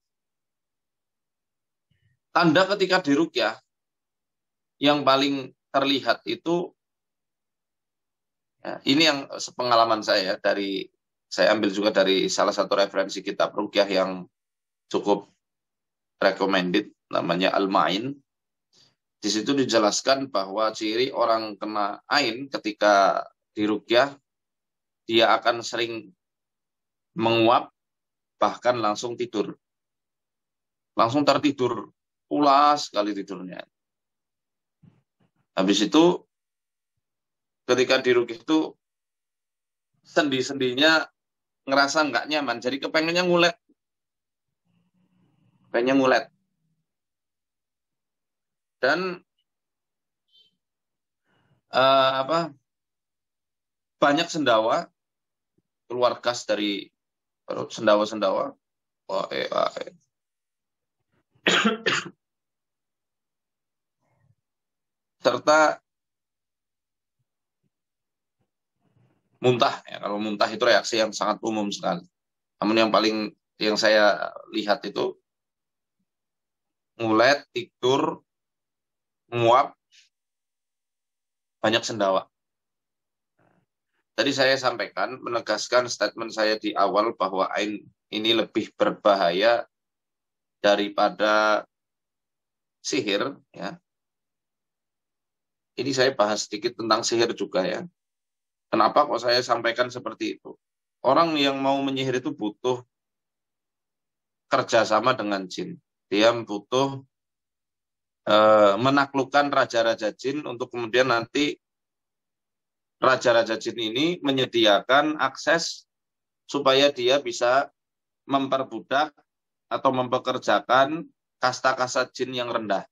tanda ketika diruqyah yang paling terlihat itu, ya, ini yang sepengalaman saya dari saya ambil juga dari salah satu referensi kitab ruqyah yang cukup recommended, namanya Al-Ma'in. Di situ dijelaskan bahwa ciri orang kena ain ketika diruqyah, dia akan sering menguap, bahkan langsung tidur. Langsung tertidur, pulas sekali tidurnya. Habis itu, ketika diruqyah itu, sendi-sendinya ngerasa nggak nyaman, jadi kepengennya ngulet. Kepengennya ngulet. Dan uh, apa banyak sendawa, keluar gas dari sendawa-sendawa. Oh, eh, eh. Serta muntah. Ya, kalau muntah itu reaksi yang sangat umum sekali. Namun yang paling yang saya lihat itu ngulet, tidur, nguap, banyak sendawa. Tadi saya sampaikan, menegaskan statement saya di awal bahwa ain ini lebih berbahaya daripada sihir. Ya. Ini saya bahas sedikit tentang sihir juga ya. Kenapa kok saya sampaikan seperti itu? Orang yang mau menyihir itu butuh kerjasama dengan jin. Dia butuh eh, menaklukkan raja-raja jin untuk kemudian nanti raja-raja jin ini menyediakan akses supaya dia bisa memperbudak atau mempekerjakan kasta-kasta jin yang rendah.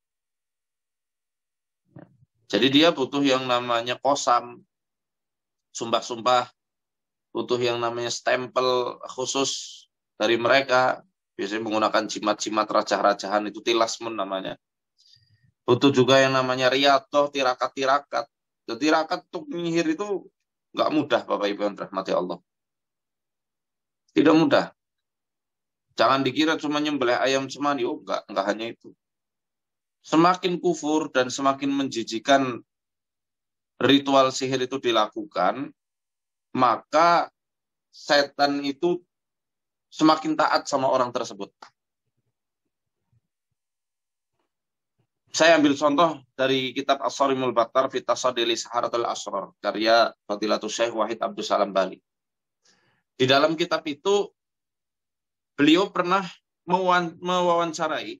Jadi dia butuh yang namanya kosam, sumpah-sumpah, butuh yang namanya stempel khusus dari mereka, biasanya menggunakan jimat-jimat raja-rajahan, itu tilasmun namanya. Butuh juga yang namanya riyatoh, tirakat-tirakat. Jadi tirakat untuk menyihir itu nggak mudah, Bapak Ibu yang dirahmati Allah. Tidak mudah. Jangan dikira cuma nyembelih ayam cemani, oh enggak, enggak hanya itu. Semakin kufur dan semakin menjijikan ritual sihir itu dilakukan, maka setan itu semakin taat sama orang tersebut. Saya ambil contoh dari kitab As-Sarimul Battar fi Tasadili Saharatul Asrar, karya Fadilatul Syekh Wahid Abdul Salam Bali. Di dalam kitab itu, beliau pernah mewawancarai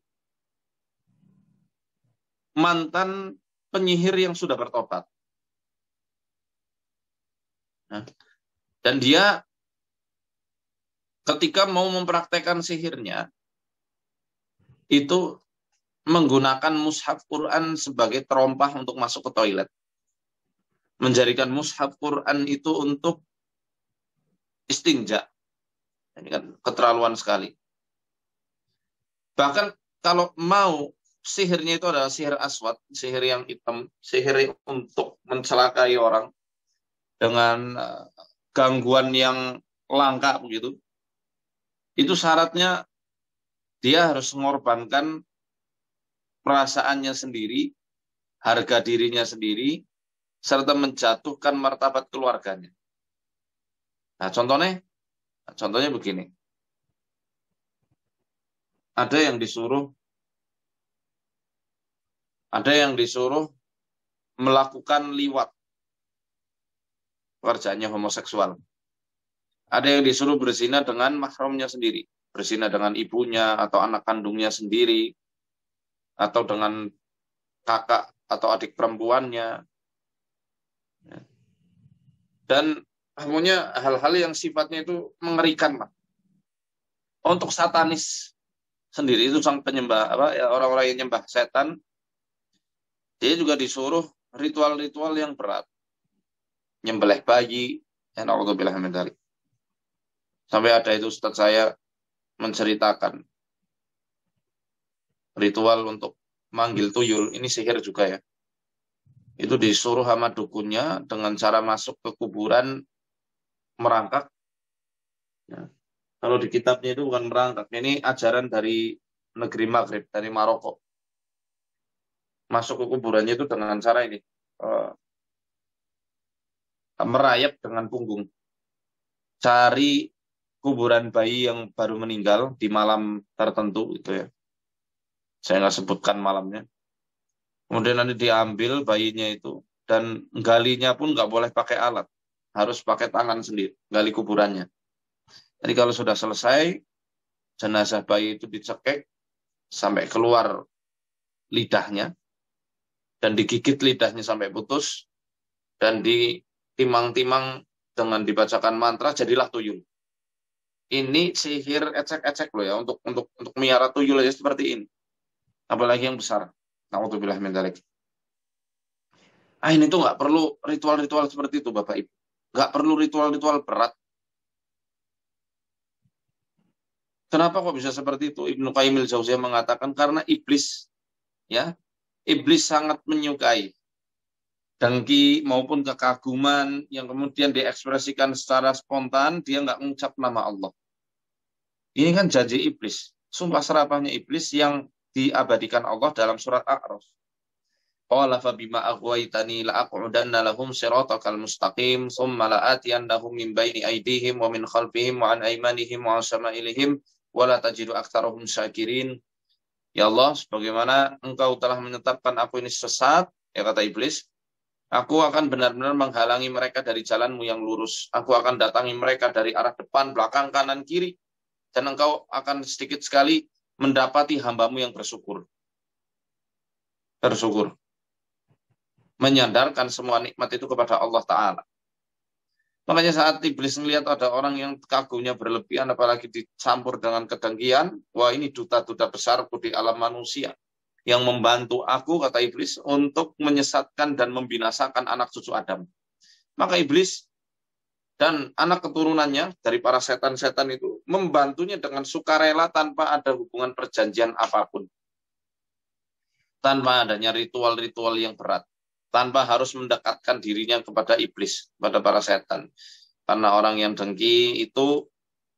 mantan penyihir yang sudah bertobat. Nah, dan dia ketika mau mempraktekkan sihirnya, itu menggunakan mushaf Quran sebagai terompah untuk masuk ke toilet. Menjadikan mushaf Quran itu untuk istinja. Ini kan keterlaluan sekali. Bahkan kalau mau sihirnya itu adalah sihir aswad, sihir yang hitam, sihir untuk mencelakai orang dengan gangguan yang langka begitu. Itu syaratnya dia harus mengorbankan perasaannya sendiri, harga dirinya sendiri, serta menjatuhkan martabat keluarganya. Nah, contohnya, contohnya begini. Ada yang disuruh, ada yang disuruh melakukan liwat, pekerjaannya homoseksual. Ada yang disuruh berzina dengan mahramnya sendiri, berzina dengan ibunya atau anak kandungnya sendiri, atau dengan kakak atau adik perempuannya. Dan semuanya hal-hal yang sifatnya itu mengerikan, Pak. Untuk satanis sendiri itu sang penyembah apa ya, orang-orang yang nyembah setan, dia juga disuruh ritual-ritual yang berat. Nyembelih bayi, ya na'udzubillah min dzalik. Sampai ada itu ustaz saya menceritakan ritual untuk manggil tuyul, ini sihir juga ya. Itu disuruh sama dukunnya dengan cara masuk ke kuburan merangkak. Ya. Kalau di kitabnya itu bukan merangkak. Ini ajaran dari negeri Maghrib, dari Maroko. Masuk ke kuburannya itu dengan cara ini. Uh, merayap dengan punggung. Cari kuburan bayi yang baru meninggal di malam tertentu itu ya. Saya nggak sebutkan malamnya. Kemudian nanti diambil bayinya itu. Dan galinya pun nggak boleh pakai alat. Harus pakai tangan sendiri, gali kuburannya. Jadi kalau sudah selesai, jenazah bayi itu dicekek sampai keluar lidahnya. Dan digigit lidahnya sampai putus. Dan ditimang-timang dengan dibacakan mantra, jadilah tuyul. Ini sihir ecek-ecek loh ya, untuk untuk untuk miara tuyul aja seperti ini. Apalagi yang besar. Na'udzubillah min dzalik. Ah, ini tuh nggak perlu ritual-ritual seperti itu, Bapak Ibu. Nggak perlu ritual-ritual berat. Kenapa kok bisa seperti itu? Ibnu Qayyim al-Jauziyah mengatakan karena iblis, ya, iblis sangat menyukai dengki maupun kekaguman yang kemudian diekspresikan secara spontan, dia nggak mengucap nama Allah. Ini kan janji iblis, sumpah serapahnya iblis yang diabadikan Allah dalam surat A'raf. Qala fa bima aghwaytani la aq'udanna lahum siratakal mustaqim thumma la'atiyannahum min baini aydihim wa min khalfihim wa an aymanihim wa an shama'ilihim wa la tajidu aktsarahum syakirin. Ya Allah, sebagaimana Engkau telah menetapkan aku ini sesat, ya kata iblis, aku akan benar-benar menghalangi mereka dari jalanmu yang lurus. Aku akan datangi mereka dari arah depan, belakang, kanan, kiri. Dan Engkau akan sedikit sekali mendapati hambamu yang bersyukur. Bersyukur. Menyandarkan semua nikmat itu kepada Allah Ta'ala. Makanya saat iblis melihat ada orang yang kagumnya berlebihan, apalagi dicampur dengan kedengkian, wah ini duta-duta besar di alam manusia yang membantu aku, kata iblis, untuk menyesatkan dan membinasakan anak cucu Adam. Maka iblis dan anak keturunannya dari para setan-setan itu membantunya dengan sukarela tanpa ada hubungan perjanjian apapun. Tanpa adanya ritual-ritual yang berat. Tanpa harus mendekatkan dirinya kepada iblis, kepada para setan. Karena orang yang dengki itu,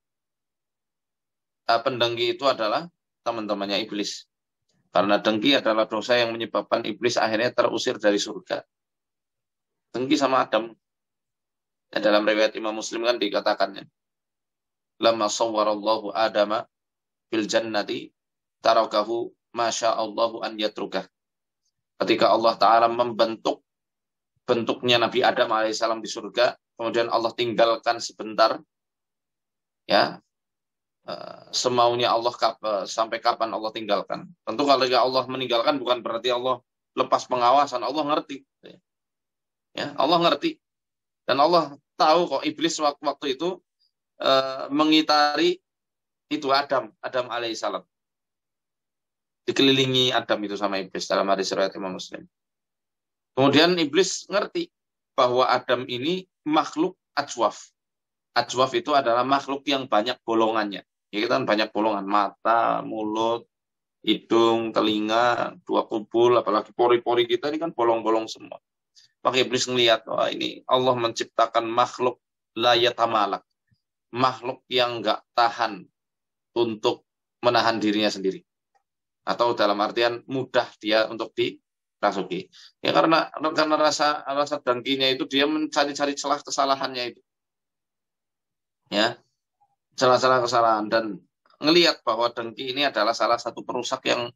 pendengki itu adalah teman-temannya iblis. Karena dengki adalah dosa yang menyebabkan iblis akhirnya terusir dari surga. Dengki sama Adam. Ya, dalam riwayat Imam Muslim kan dikatakannya. Lamma sawwarallahu Adama fil jannati tarakahu masya'allahu an yatrukah. Ketika Allah Ta'ala membentuk bentuknya Nabi Adam alaihissalam di surga, kemudian Allah tinggalkan sebentar, ya, semaunya Allah sampai kapan Allah tinggalkan. Tentu kalau Allah meninggalkan bukan berarti Allah lepas pengawasan, Allah ngerti. Ya, Allah ngerti. Dan Allah tahu kok iblis waktu itu uh, mengitari itu Adam, Adam alaihissalam. Dikelilingi Adam itu sama iblis dalam hadis riwayat Imam Muslim. Kemudian iblis ngerti bahwa Adam ini makhluk ajwaf. Ajwaf itu adalah makhluk yang banyak bolongannya. Ya, kita kan banyak bolongan, mata, mulut, hidung, telinga, dua kubul, apalagi pori-pori kita ini kan bolong-bolong semua. Maka iblis ngelihat, wah ini Allah menciptakan makhluk la yatamalak. Makhluk yang enggak tahan untuk menahan dirinya sendiri. Atau dalam artian mudah dia untuk dirasuki. Ya karena karena rasa rasa dengkinya itu dia mencari-cari celah kesalahannya itu. Ya. Celah-celah kesalahan dan ngelihat bahwa dengki ini adalah salah satu perusak yang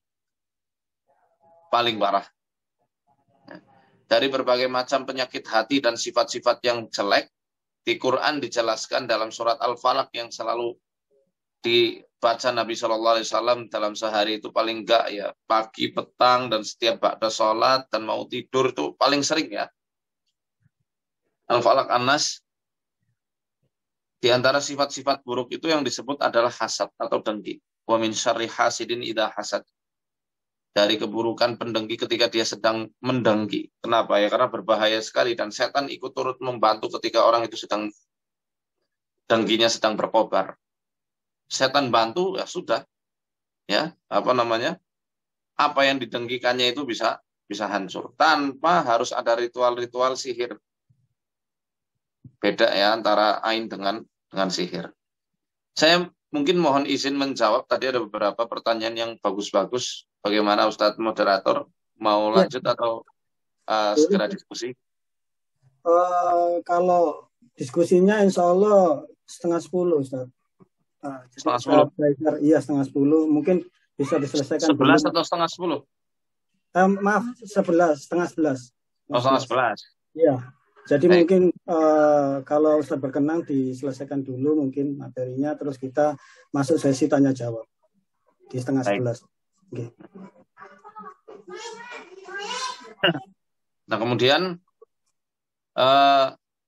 paling parah. Ya. Dari berbagai macam penyakit hati dan sifat-sifat yang jelek, di Quran dijelaskan dalam surat Al-Falaq yang selalu dibaca Nabi Shallallahu Alaihi Wasallam dalam sehari itu paling enggak ya pagi, petang, dan setiap ba'da sholat dan mau tidur itu paling sering ya. Al-Falaq An-Nas. Di antara sifat-sifat buruk itu yang disebut adalah hasad atau dengki. Wa min syarri hasidin idza hasad. Dari keburukan pendengki ketika dia sedang mendengki. Kenapa ya? Karena berbahaya sekali dan setan ikut turut membantu ketika orang itu sedang dengkinya sedang berkobar. Setan bantu ya sudah. Ya, apa namanya? Apa yang didengkikannya itu bisa bisa hancur tanpa harus ada ritual-ritual sihir. Beda ya antara ain dengan dengan sihir. Saya mungkin mohon izin menjawab. Tadi ada beberapa pertanyaan yang bagus-bagus. Bagaimana Ustadz moderator? Mau Ya, lanjut atau uh, segera boleh. diskusi? Uh, kalau diskusinya insya Allah setengah sepuluh, Ustaz. Nah, jadi Setengah saya sepuluh. belajar, iya setengah sepuluh. Mungkin bisa diselesaikan Sebelas dulu. atau setengah sepuluh? Eh, maaf, sebelas, setengah sebelas. Oh, Setengah setengah sebelas. sebelas. Iya. Jadi Baik. mungkin uh, kalau Ustaz berkenan diselesaikan dulu mungkin materinya, terus kita masuk sesi tanya jawab di setengah Baik. sebelas. Oke. Nah, kemudian uh,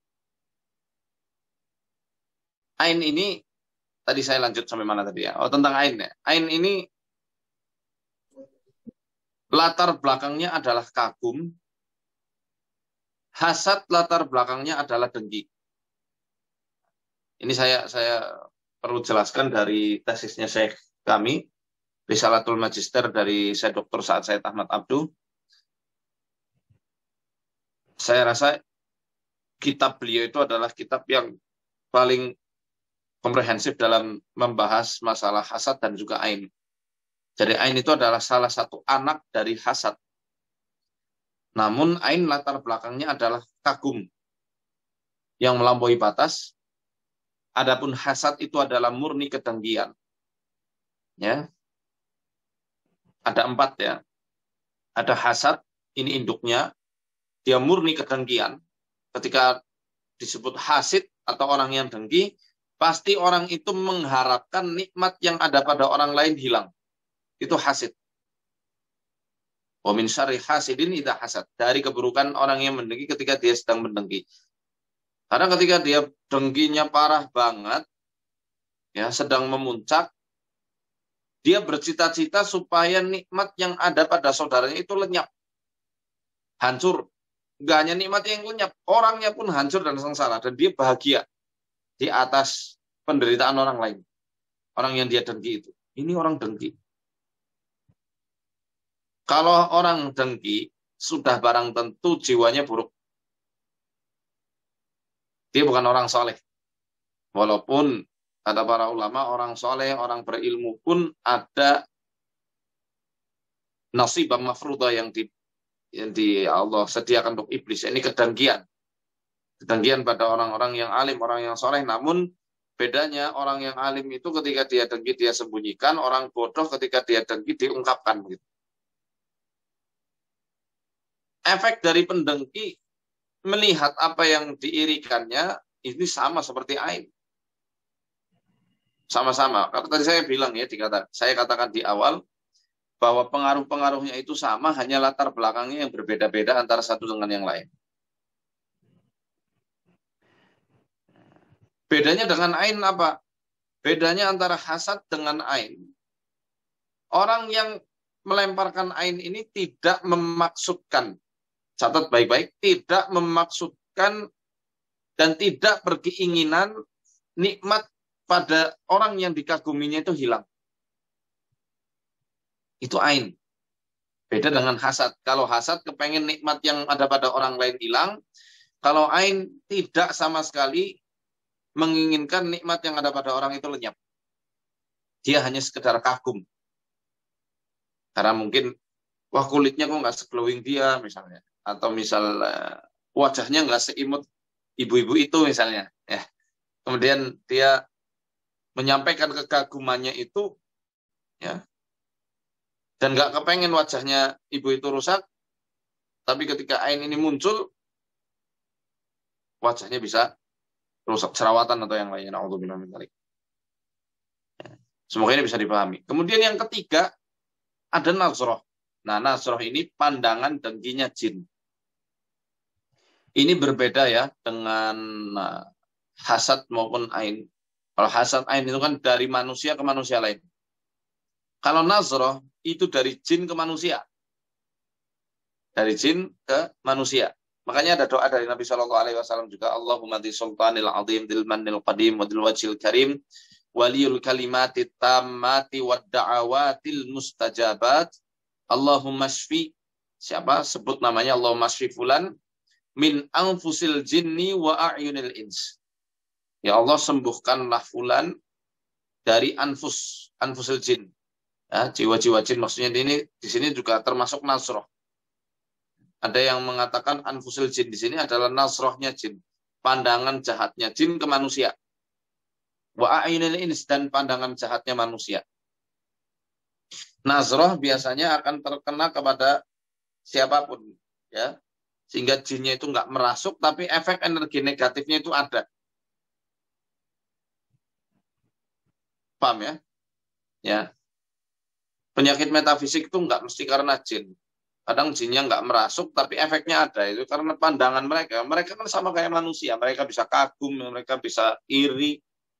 Ain ini tadi saya lanjut sampai mana tadi ya? Oh, tentang Ain ya. Ain ini latar belakangnya adalah kagum. Hasad latar belakangnya adalah dengki. Ini saya saya perlu jelaskan dari tesisnya Syekh kami, Risalatul Magister dari Syekh Doktor Sa'ad Said Ahmad Abdu. Saya rasa kitab beliau itu adalah kitab yang paling komprehensif dalam membahas masalah hasad dan juga ain. Jadi ain itu adalah salah satu anak dari hasad. Namun ain latar belakangnya adalah kagum yang melampaui batas. Adapun hasad itu adalah murni kedengkian. Ya. Ada empat ya. Ada hasad, ini induknya, dia murni kedengkian. Ketika disebut hasid atau orang yang dengki, pasti orang itu mengharapkan nikmat yang ada pada orang lain hilang. Itu hasid. Wa min syarri hasidin idza hasad. Dari keburukan orang yang mendengki ketika dia sedang mendengki. Karena ketika dia dengkinya parah banget, ya sedang memuncak, dia bercita-cita supaya nikmat yang ada pada saudaranya itu lenyap. Hancur. Gak hanya nikmatnya yang lenyap, orangnya pun hancur dan sengsara. Dan dia bahagia di atas penderitaan orang lain. Orang yang dia dengki itu. Ini orang dengki. Kalau orang dengki, sudah barang tentu jiwanya buruk. Dia bukan orang soleh. Walaupun kata para ulama, orang soleh, orang berilmu pun ada nasibah mafruḍah yang di, yang di Allah sediakan untuk iblis. Ini kedengkian. Kedengkian pada orang-orang yang alim, orang yang soleh. Namun bedanya orang yang alim itu ketika dia dengki dia sembunyikan, orang bodoh ketika dia dengki diungkapkan. Gitu. Efek dari pendengki melihat apa yang diirikannya ini sama seperti ain. Sama-sama. Karena tadi saya bilang ya, dikata, saya katakan di awal bahwa pengaruh-pengaruhnya itu sama, hanya latar belakangnya yang berbeda-beda antara satu dengan yang lain. Bedanya dengan ain apa? Bedanya antara hasad dengan ain. Orang yang melemparkan ain ini tidak memaksudkan, catat baik-baik, tidak memaksudkan dan tidak berkeinginan nikmat pada orang yang dikaguminya itu hilang. Itu ain. Beda dengan hasad. Kalau hasad kepengen nikmat yang ada pada orang lain hilang. Kalau ain tidak sama sekali menginginkan nikmat yang ada pada orang itu lenyap. Dia hanya sekedar kagum. Karena mungkin, wah kulitnya kok nggak seglowing dia misalnya. Atau misal wajahnya nggak seimut ibu-ibu itu misalnya. Ya. Kemudian dia menyampaikan kekagumannya itu, ya, dan nggak kepengen wajahnya ibu itu rusak, tapi ketika ain ini muncul, wajahnya bisa rusak, jerawatan atau yang lainnya. Na'udzubillah min dzalik. Semoga ini bisa dipahami. Kemudian yang ketiga, ada nazroh. Nah, nazroh ini pandangan dengkinya jin. Ini berbeda ya dengan hasad maupun ain. Kalau hasad ain itu kan dari manusia ke manusia lain. Kalau nazroh itu dari jin ke manusia. Dari jin ke manusia. Makanya ada doa dari Nabi Shallallahu Alaihi Wasallam juga. Allahumma di sultanil azim dil manil qadim wa dil wajhil karim waliyul kalimati tammati wad da'awatil mustajabat. Allahumma shfi. Siapa? Sebut namanya. Allahumma shfi fulan min anfusil jinni wa a'yunil ins. Ya Allah, sembuhkanlah fulan dari anfus, anfusil jin. Ya, jiwa-jiwa jin maksudnya ini di sini juga termasuk nasroh. Ada yang mengatakan anfusil jin di sini adalah nasrohnya jin, pandangan jahatnya jin ke manusia. Wa a'yunil ins, dan pandangan jahatnya manusia. Nasroh biasanya akan terkena kepada siapapun, ya, sehingga jinnya itu nggak merasuk, tapi efek energi negatifnya itu ada. Paham ya? Ya. Penyakit metafisik itu nggak mesti karena jin. Kadang jinnya nggak merasuk, tapi efeknya ada. Itu karena pandangan mereka. Mereka kan sama kayak manusia. Mereka bisa kagum, mereka bisa iri.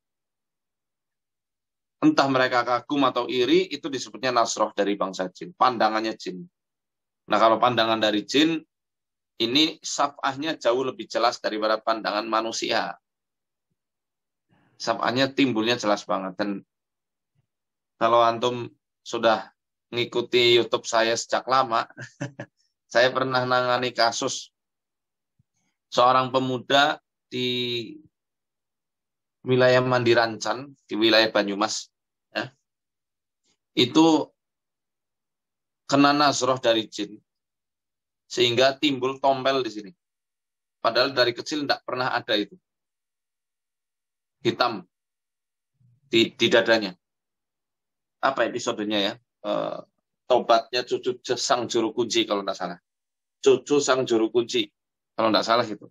Entah mereka kagum atau iri, itu disebutnya nasroh dari bangsa jin. Pandangannya jin. Nah, kalau pandangan dari jin, ini saf'ahnya jauh lebih jelas daripada pandangan manusia. Saf'ahnya timbulnya jelas banget. Dan kalau antum sudah ngikuti YouTube saya sejak lama, saya pernah nangani kasus seorang pemuda di wilayah Mandirancan, di wilayah Banyumas, ya, itu kena nasroh dari jin, sehingga timbul tompel di sini. Padahal dari kecil tidak pernah ada itu. Hitam di, di dadanya. Apa episodenya ya? E, tobatnya cucu sang juru kunci kalau tidak salah. Cucu sang juru kunci kalau tidak salah itu.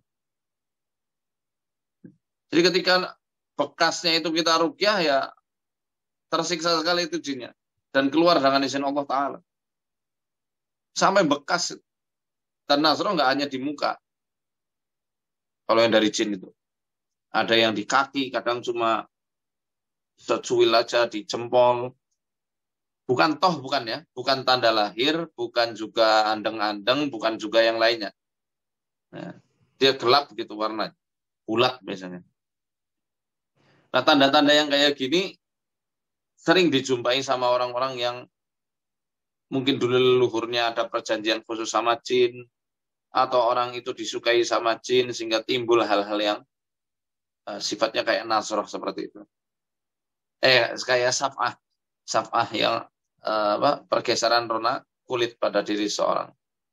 Jadi ketika bekasnya itu kita rukyah, ya tersiksa sekali itu jinnya. Dan keluar dengan izin Allah Ta'ala. Sampai bekas. Dan nasroh nggak hanya di muka. Kalau yang dari jin itu. Ada yang di kaki, kadang cuma secuil aja di jempol. Bukan toh, bukan ya. Bukan tanda lahir, bukan juga andeng-andeng, bukan juga yang lainnya. Nah, dia gelap gitu warnanya. Bulat biasanya. Nah, tanda-tanda yang kayak gini sering dijumpai sama orang-orang yang mungkin dulu leluhurnya ada perjanjian khusus sama jin, atau orang itu disukai sama jin, sehingga timbul hal-hal yang uh, sifatnya kayak nasroh seperti itu. Eh, kayak saf'ah. Saf'ah yang uh, apa, pergeseran rona kulit pada diri seorang.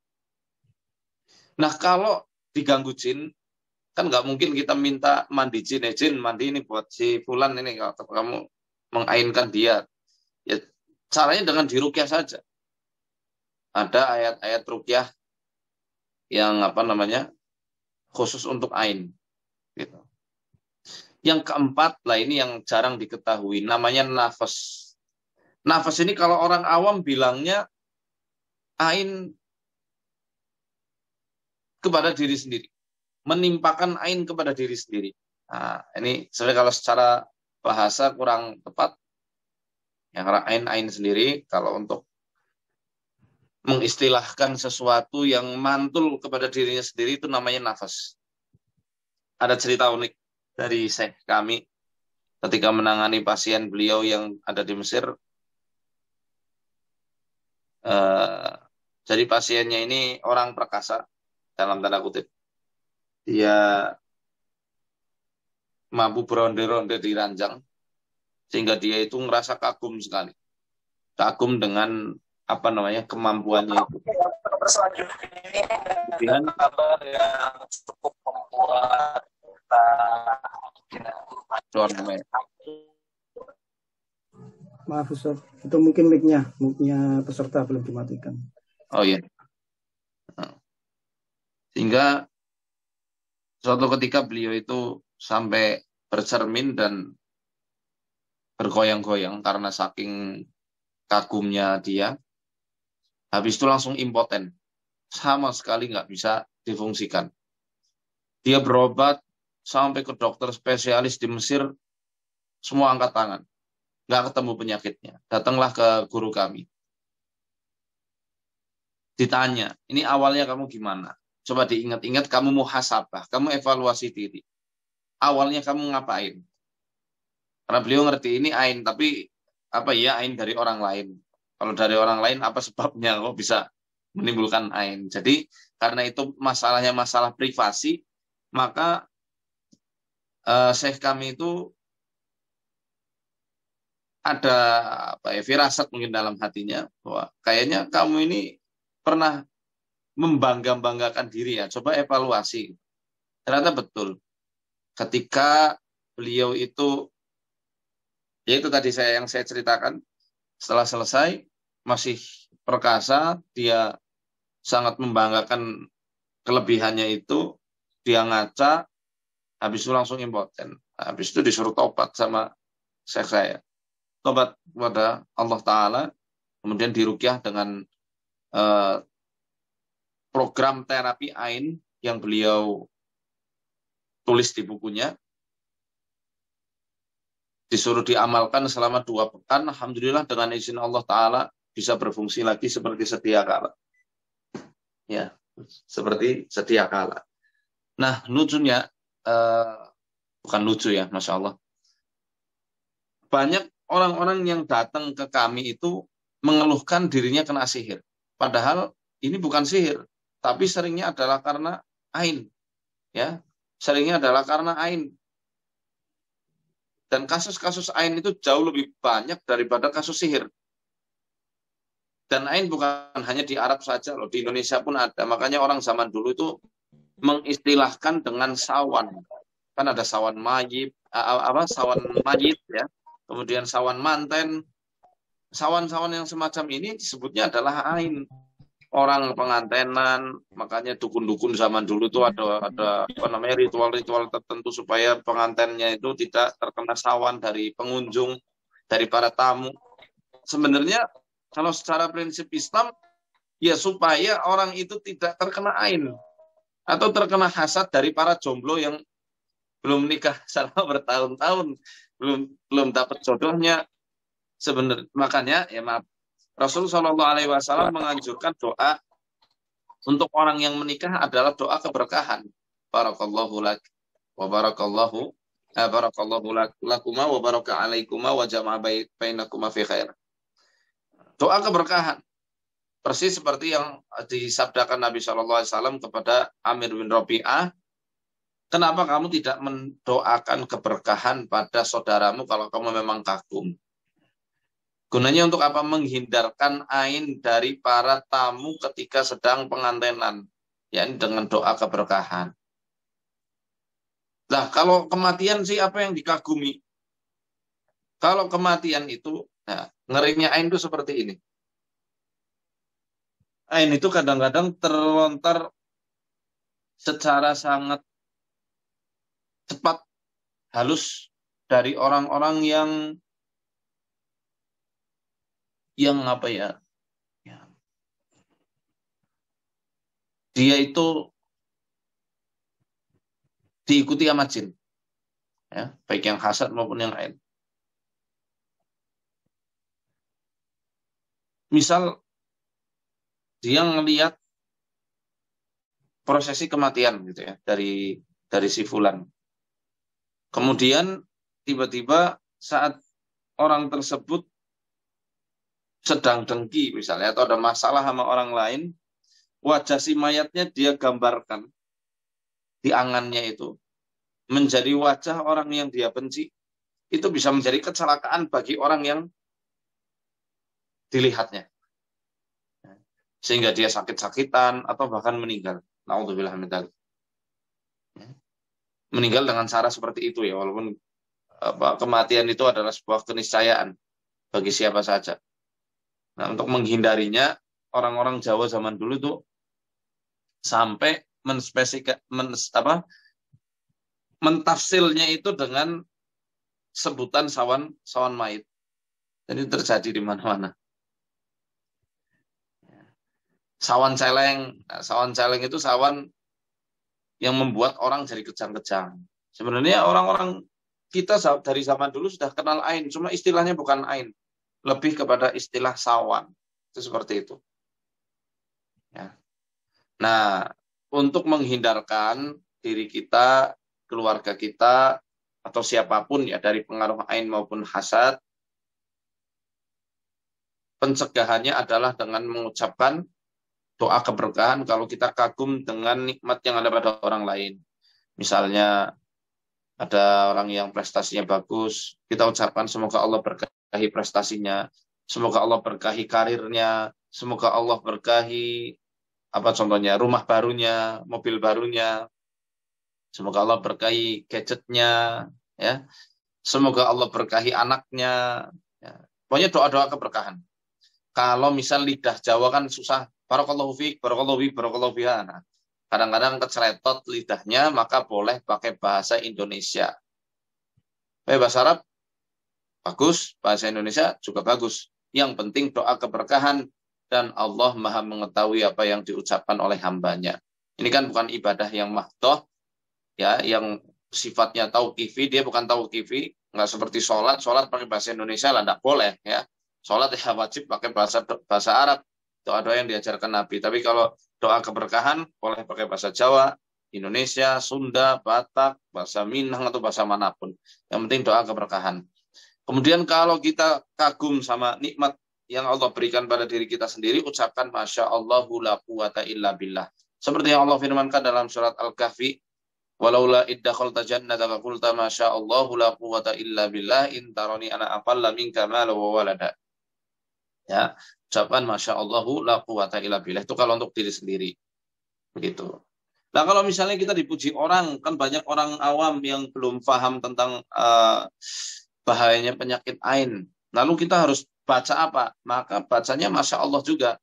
Nah, kalau diganggu jin, kan nggak mungkin kita minta mandi jin, eh jin, mandi ini buat si fulan ini, kalau kamu mengainkan dia. Ya, caranya dengan dirukyah saja. Ada ayat-ayat rukyah yang apa namanya khusus untuk ain. Gitu. Yang keempat, lah ini yang jarang diketahui, namanya nafas. Nafas ini kalau orang awam bilangnya ain kepada diri sendiri. Menimpakan ain kepada diri sendiri. Nah, ini sebenarnya kalau secara bahasa kurang tepat. Yang karena ain-ain sendiri, kalau untuk mengistilahkan sesuatu yang mantul kepada dirinya sendiri, itu namanya nafas. Ada cerita unik dari Syekh kami ketika menangani pasien beliau yang ada di Mesir. Uh, jadi pasiennya ini orang perkasa, dalam tanda kutip. Dia mampu beronde-ronde di ranjang, sehingga dia itu ngerasa kagum sekali. Kagum dengan apa namanya kemampuannya itu. Kemudian kabar yang cukup membuat kita maaf Ustaz, itu mungkin mic-nya, mic-nya peserta belum dimatikan. Oh iya. Sehingga suatu ketika beliau itu sampai bercermin dan bergoyang-goyang karena saking kagumnya dia. Habis itu langsung impoten. Sama sekali nggak bisa difungsikan. Dia berobat sampai ke dokter spesialis di Mesir, semua angkat tangan. Nggak ketemu penyakitnya. Datanglah ke guru kami. Ditanya, ini awalnya kamu gimana? Coba diingat-ingat, kamu muhasabah, kamu evaluasi diri. Awalnya kamu ngapain? Karena beliau ngerti ini ain, tapi apa ya ain dari orang lain. Kalau dari orang lain, apa sebabnya kok bisa menimbulkan ain? Jadi, karena itu masalahnya masalah privasi, maka uh, Syekh kami itu ada apa ya, firasat mungkin dalam hatinya bahwa kayaknya kamu ini pernah membangga-banggakan diri ya, coba evaluasi. Ternyata betul. Ketika beliau itu, ya itu tadi saya yang saya ceritakan, setelah selesai masih perkasa, dia sangat membanggakan kelebihannya itu, dia ngaca, habis itu langsung impoten. Habis itu disuruh tobat sama syekh saya. Tobat kepada Allah Ta'ala, kemudian diruqyah dengan eh, program terapi ain yang beliau tulis di bukunya, disuruh diamalkan selama dua pekan. Alhamdulillah dengan izin Allah Ta'ala bisa berfungsi lagi seperti sedia kala. Ya, seperti sedia kala. Nah, lucunya, eh, bukan lucu ya, Masya Allah. Banyak orang-orang yang datang ke kami itu mengeluhkan dirinya kena sihir. Padahal ini bukan sihir, tapi seringnya adalah karena ain. Ya, seringnya adalah karena ain. Dan kasus-kasus ain itu jauh lebih banyak daripada kasus sihir. Dan ain bukan hanya di Arab saja loh, di Indonesia pun ada. Makanya orang zaman dulu itu mengistilahkan dengan sawan. Kan ada sawan mayit, apa sawan mayit ya. Kemudian sawan manten. Sawan-sawan yang semacam ini disebutnya adalah ain. Orang pengantenan, makanya dukun-dukun zaman dulu tuh ada ada apa namanya ritual-ritual tertentu supaya pengantennya itu tidak terkena sawan dari pengunjung, dari para tamu. Sebenarnya kalau secara prinsip Islam ya supaya orang itu tidak terkena ain atau terkena hasad dari para jomblo yang belum menikah selama bertahun-tahun, belum belum dapat jodohnya. Sebenarnya makanya ya maaf, Rasul Shallallahu Alaihi Wasallam menganjurkan doa untuk orang yang menikah adalah doa keberkahan. Barakallahu lak wa barakallahu eh, barakallahu lakuma wa baraka alaikuma wa jama'a bainakuma fi khair. Doa keberkahan. Persis seperti yang disabdakan Nabi Shallallahu Alaihi Wasallam kepada Amir bin Rabi'ah. Kenapa kamu tidak mendoakan keberkahan pada saudaramu kalau kamu memang kagum? Gunanya untuk apa? Menghindarkan ain dari para tamu ketika sedang pengantenan, yakni dengan doa keberkahan. Nah, kalau kematian sih apa yang dikagumi? Kalau kematian itu, nah, ngerinya ain itu seperti ini. Ain itu kadang-kadang terlontar secara sangat cepat, halus dari orang-orang yang yang apa ya, ya dia itu diikuti sama jin, ya, baik yang hasad maupun yang lain. Misal dia ngelihat prosesi kematian gitu ya dari dari si fulan. Kemudian tiba-tiba saat orang tersebut sedang dengki misalnya atau ada masalah sama orang lain, wajah si mayatnya dia gambarkan di angannya itu menjadi wajah orang yang dia benci. Itu bisa menjadi kecelakaan bagi orang yang dilihatnya, sehingga dia sakit-sakitan atau bahkan meninggal. Naudzubillah min dzalik. Meninggal dengan cara seperti itu ya, walaupun apa, kematian itu adalah sebuah keniscayaan bagi siapa saja. Nah, untuk menghindarinya, orang-orang Jawa zaman dulu tuh sampai menspesifik, men, apa, mentafsilnya itu dengan sebutan sawan sawan mayit. Jadi terjadi di mana-mana. Sawan celeng, nah, sawan celeng itu sawan yang membuat orang jadi kejang-kejang. Sebenarnya orang-orang kita dari zaman dulu sudah kenal ain, cuma istilahnya bukan ain. Lebih kepada istilah sawan. Itu seperti itu. Ya. Nah, untuk menghindarkan diri kita, keluarga kita, atau siapapun ya dari pengaruh ain maupun hasad, pencegahannya adalah dengan mengucapkan doa keberkahan kalau kita kagum dengan nikmat yang ada pada orang lain. Misalnya ada orang yang prestasinya bagus, kita ucapkan semoga Allah berkahi berkahi prestasinya, semoga Allah berkahi karirnya, semoga Allah berkahi apa contohnya rumah barunya, mobil barunya, semoga Allah berkahi gadgetnya, ya, semoga Allah berkahi anaknya, ya. Pokoknya doa-doa keberkahan. Kalau misal lidah Jawa kan susah, barakallahu fiik, barakallahu fiik, barakallahu fiha. Nah, kadang-kadang keceletot lidahnya, maka boleh pakai bahasa Indonesia. Eh, bahasa Arab bagus, bahasa Indonesia juga bagus. Yang penting doa keberkahan dan Allah Maha mengetahui apa yang diucapkan oleh hambanya. Ini kan bukan ibadah yang mahdoh, ya, yang sifatnya tauqifi, dia bukan tauqifi, nggak seperti sholat, sholat pakai bahasa Indonesia lah, nggak boleh, ya. Sholat ya wajib pakai bahasa bahasa Arab, doa-doa yang diajarkan Nabi. Tapi kalau doa keberkahan boleh pakai bahasa Jawa, Indonesia, Sunda, Batak, bahasa Minang atau bahasa manapun. Yang penting doa keberkahan. Kemudian kalau kita kagum sama nikmat yang Allah berikan pada diri kita sendiri, ucapkan Masya Allahu la quwata illa billah. Seperti yang Allah firmankan dalam surat Al-Kahfi, walaula iddakhalta jannata qulta Masya Allahu la quwata illa billah in tarani ana aqalla minka mala wa walada. Ya, ucapan Masya Allahu la quwata illa billah itu kalau untuk diri sendiri. Begitu. Nah, kalau misalnya kita dipuji orang, kan banyak orang awam yang belum paham tentang uh, bahayanya penyakit ain. Lalu kita harus baca apa? Maka bacanya Masya Allah juga.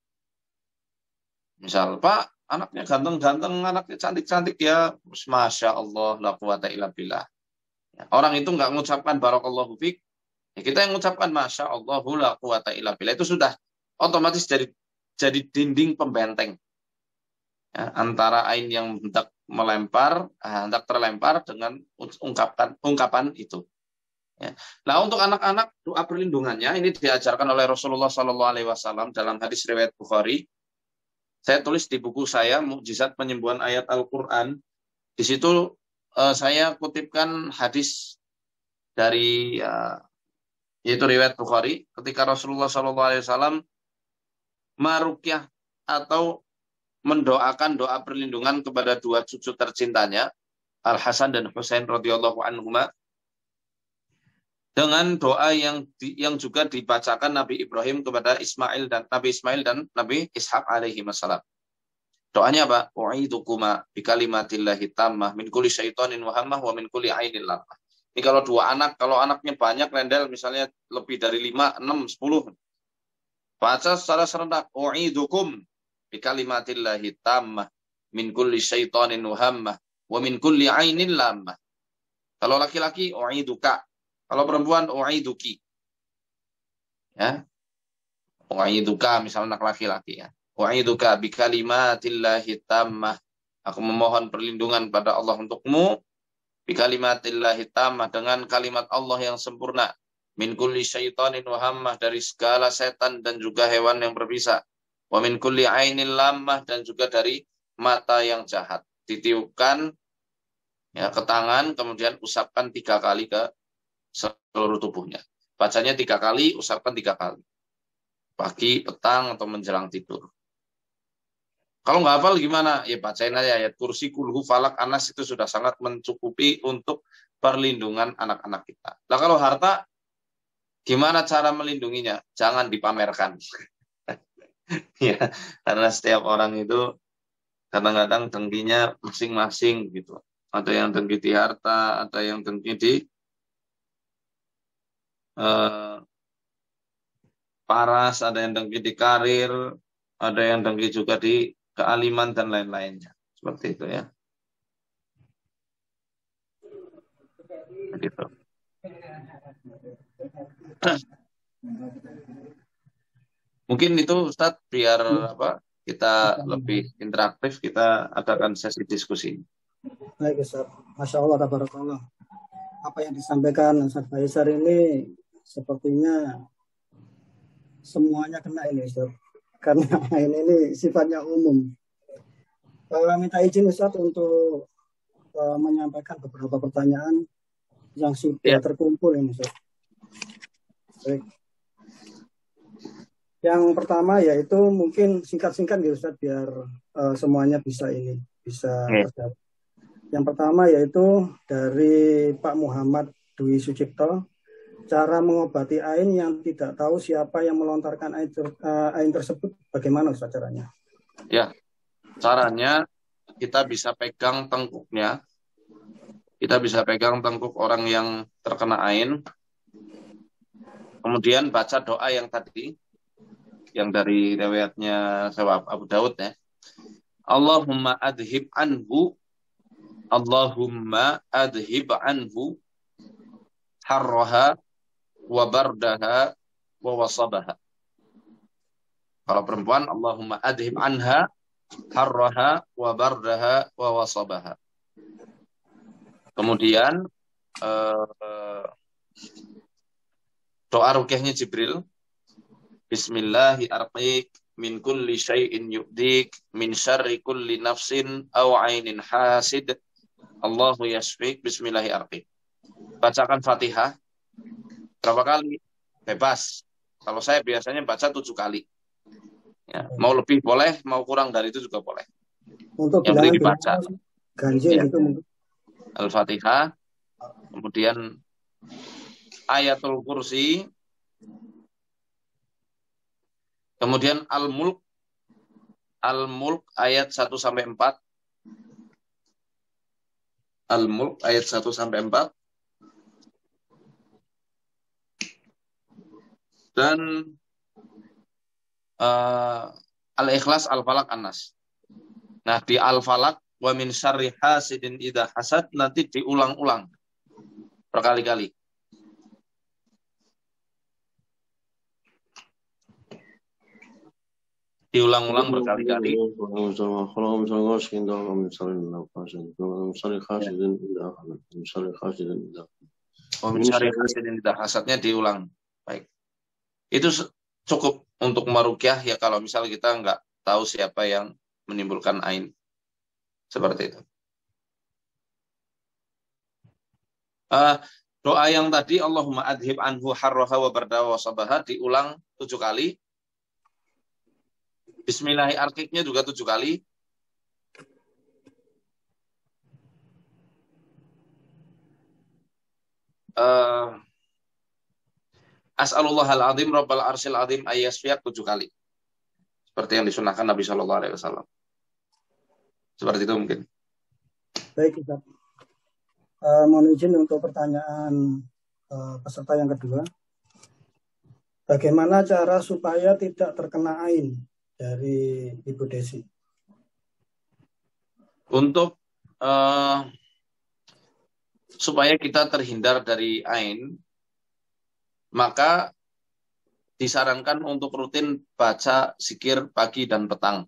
Misal, Pak, anaknya ganteng-ganteng, anaknya cantik-cantik ya, Masya Allah la quwata illa billah. Ya, orang itu nggak mengucapkan barakallahu fiik, ya kita yang mengucapkan Masya Allah la quwata illa billah, itu sudah otomatis jadi jadi dinding pembenteng. Ya, antara ain yang hendak melempar, hendak terlempar dengan ungkapan ungkapan itu. Ya. Nah, untuk anak-anak doa perlindungannya ini diajarkan oleh Rasulullah Shallallahu Alaihi Wasallam dalam hadis riwayat Bukhari. Saya tulis di buku saya Mukjizat Penyembuhan Ayat Al-Quran. Di situ uh, saya kutipkan hadis dari uh, yaitu riwayat Bukhari ketika Rasulullah Shallallahu Alaihi Wasallam marukyah atau mendoakan doa perlindungan kepada dua cucu tercintanya, Al Hasan dan Husain radhiyallahu anhuma, dengan doa yang di, yang juga dibacakan Nabi Ibrahim kepada Ismail dan Nabi Ismail dan Nabi Ishak alaihi wassalam. Doanya apa? U'idukuma bi kalimatillahi tammah min kulli syaitonin wa hammah wa min kulli ainin lamah. Ini kalau dua anak, kalau anaknya banyak rendel misalnya lebih dari lima, enam, sepuluh. Baca secara serentak u'idukum bi kalimatillahi tammah min kulli syaitonin wa hammah wa min kulli ainin lamah. Kalau laki-laki u'iduka. Kalau perempuan, u'iduki. Ya. U'iduka, misalnya anak laki-laki ya. U'iduka bi kalimatillahi tammah. Aku memohon perlindungan pada Allah untukmu. Bi kalimatillahi tammah. Dengan kalimat Allah yang sempurna. Min kulli syaitanin wa hammah. Dari segala setan dan juga hewan yang berbisa. Wa min kulli ainin lammah. Dan juga dari mata yang jahat. Ditiupkan ya, ke tangan, kemudian usapkan tiga kali ke seluruh tubuhnya. Bacanya tiga kali, usapkan tiga kali. Pagi, petang, atau menjelang tidur. Kalau nggak hafal gimana? Ya bacain aja ayat kursi, kulhu, falak, anas, itu sudah sangat mencukupi untuk perlindungan anak-anak kita. Nah kalau harta, gimana cara melindunginya? Jangan dipamerkan. Ya, karena setiap orang itu kadang-kadang dengkinya masing-masing gitu. Ada yang dengki di harta, ada yang dengki di Uh, paras, ada yang dengki di karir, ada yang dengki juga di kealiman dan lain-lainnya. Seperti itu ya. Begitu. Mungkin itu Ustadz biar apa kita lebih interaktif, kita adakan sesi diskusi. Baik Ustadz, Masya Allah, tabarakallah. Apa yang disampaikan Ustadz Faisal ini sepertinya semuanya kena ini Ustaz. Karena ini, ini sifatnya umum. Kalau minta izin Ustaz untuk uh, menyampaikan beberapa pertanyaan yang sudah ya. terkumpul ini Ustaz. Baik. Yang pertama yaitu mungkin singkat-singkat ya Ustaz biar uh, semuanya bisa ini bisa ya. terjawab. Yang pertama yaitu dari Pak Muhammad Dwi Sucipto. cara mengobati ain yang tidak tahu siapa yang melontarkan ain, ter, uh, ain tersebut, bagaimana Ustaz caranya? Ya, caranya kita bisa pegang tengkuknya, kita bisa pegang tengkuk orang yang terkena ain, kemudian baca doa yang tadi, yang dari riwayatnya Abu Daud ya. Allahumma adhib anhu, Allahumma adhib anhu harraha wa bardaha wa wasabaha. Kalau perempuan, Allahumma adhib anha harraha wa bardaha wa wasabaha. Kemudian eh, doa ruqyahnya Jibril, Bismillahi arqiq min kulli syai'in yu'dik min syarri kulli nafsin aw ainin hasid Allahu yashfik bismillahi arqiq. Bacakan Fatihah berapa kali? Bebas. Kalau saya biasanya baca tujuh kali. Ya, mau lebih boleh, mau kurang dari itu juga boleh. Untuk yang penting dibaca. Ganjil Ya. itu mungkin. Al-Fatihah, kemudian Ayatul Kursi, kemudian Al-Mulk, Al-Mulk ayat satu sampai empat. Al-Mulk ayat satu sampai empat. Dan uh, Al-Ikhlas, Al-Falaq, An-Nas. Nah, di Al-Falaq wa min syarri hasidin idza hasad nanti diulang-ulang berkali-kali. Diulang-ulang berkali-kali. Oh, mencari hasidin idza hasadnya diulang. Baik. Itu cukup untuk meruqyah ya kalau misalnya kita nggak tahu siapa yang menimbulkan ain. Seperti itu. Uh, doa yang tadi Allahumma adhib anhu harraha wa bardaha wa sabaha diulang tujuh kali. Bismillahi arqiqnya juga tujuh kali. Uh, As'alullahal azim rabbal arsyil azim ayyasfiyak tujuh kali. Seperti yang disunahkan Nabi Shallallahu Alaihi Wasallam. Seperti itu mungkin. Baik, Ustaz. Uh, mohon izin untuk pertanyaan uh, peserta yang kedua. Bagaimana cara supaya tidak terkena ain dari Ibu Desi? Untuk uh, supaya kita terhindar dari ain, maka disarankan untuk rutin baca zikir pagi dan petang.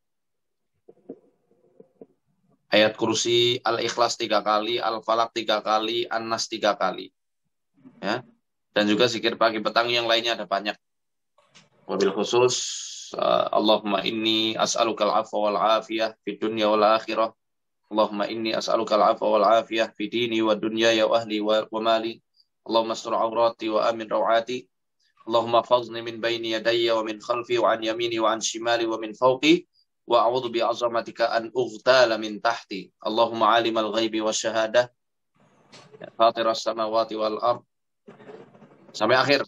Ayat kursi, Al-Ikhlas tiga kali, Al-Falaq tiga kali, An-Nas tiga kali. Ya. Dan juga zikir pagi petang yang lainnya ada banyak. Wabil khusus, uh, Allahumma inni as'alukal afwa wal afiyah fi dunya wal akhirah. Allahumma inni as'alukal afwa wal afiyah fi dini wa dunya ya ahli wa, wa mali. Allahumma astur awrati wa amin rawati. Allahumma fazni min bayni yadayya wa min khalfi wa an yamini wa an shimali wa min fawqi. Wa a'udzu bi'azamatika an ughtala min tahti. Allahumma alimal ghaibi wasyahadah. Fatiras samawati wal ard. Sampai akhir.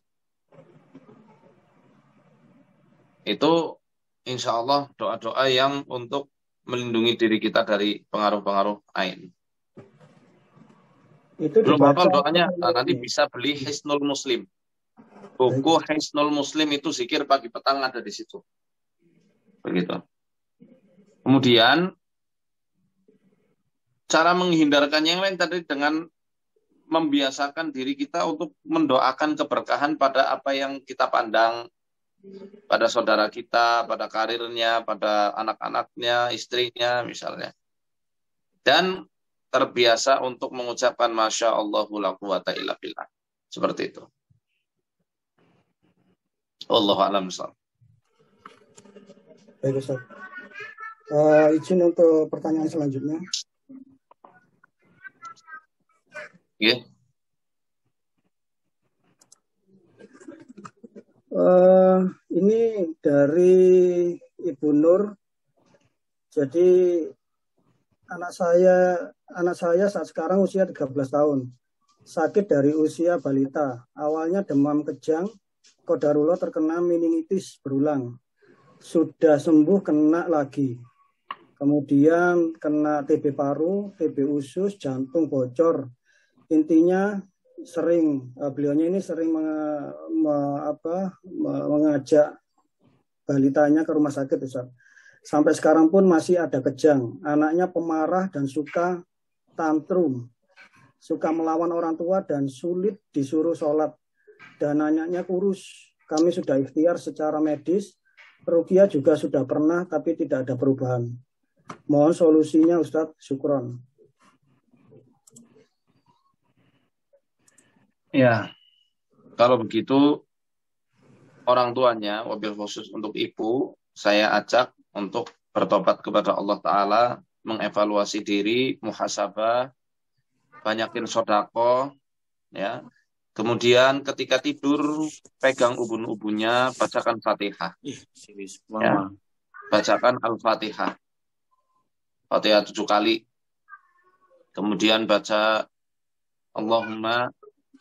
Itu insya Allah doa-doa yang untuk melindungi diri kita dari pengaruh-pengaruh ain. Itu belum hafal doanya, nah, nanti bisa beli Hisnul Muslim. Buku Hisnul Muslim itu zikir pagi petang ada di situ. Begitu. Kemudian cara menghindarkan yang lain tadi dengan membiasakan diri kita untuk mendoakan keberkahan pada apa yang kita pandang, pada saudara kita, pada karirnya, pada anak-anaknya, istrinya misalnya. Dan terbiasa untuk mengucapkan Masya Allahu la quwata illa billah. Seperti itu. Wallahu a'lam bishawab. Baik, Ustaz. Uh, izin untuk pertanyaan selanjutnya. Ya. Yeah. Uh, ini dari Ibu Nur. Jadi anak saya anak saya saat sekarang usia tiga belas tahun. sakit dari usia balita. Awalnya demam kejang, qadarullah terkena meningitis berulang. Sudah sembuh kena lagi. Kemudian kena T B paru, T B usus, jantung bocor. Intinya sering uh, beliaunya ini sering menge, me, apa, me, mengajak balitanya ke rumah sakit, Ustaz. Sampai sekarang pun masih ada kejang. Anaknya pemarah dan suka tantrum, suka melawan orang tua dan sulit disuruh sholat. Dan anaknya kurus. Kami sudah ikhtiar secara medis. Ruqyah juga sudah pernah, tapi tidak ada perubahan. Mohon solusinya, Ustaz. Syukron. Ya, kalau begitu orang tuanya, wabil khusus untuk ibu, saya ajak untuk bertobat kepada Allah Ta'ala, mengevaluasi diri, muhasabah, banyakin sodako, ya. Kemudian ketika tidur, pegang ubun-ubunnya, bacakan Fatihah. Ya, bacakan Al-Fatihah. Fatihah tujuh kali. Kemudian baca Allahumma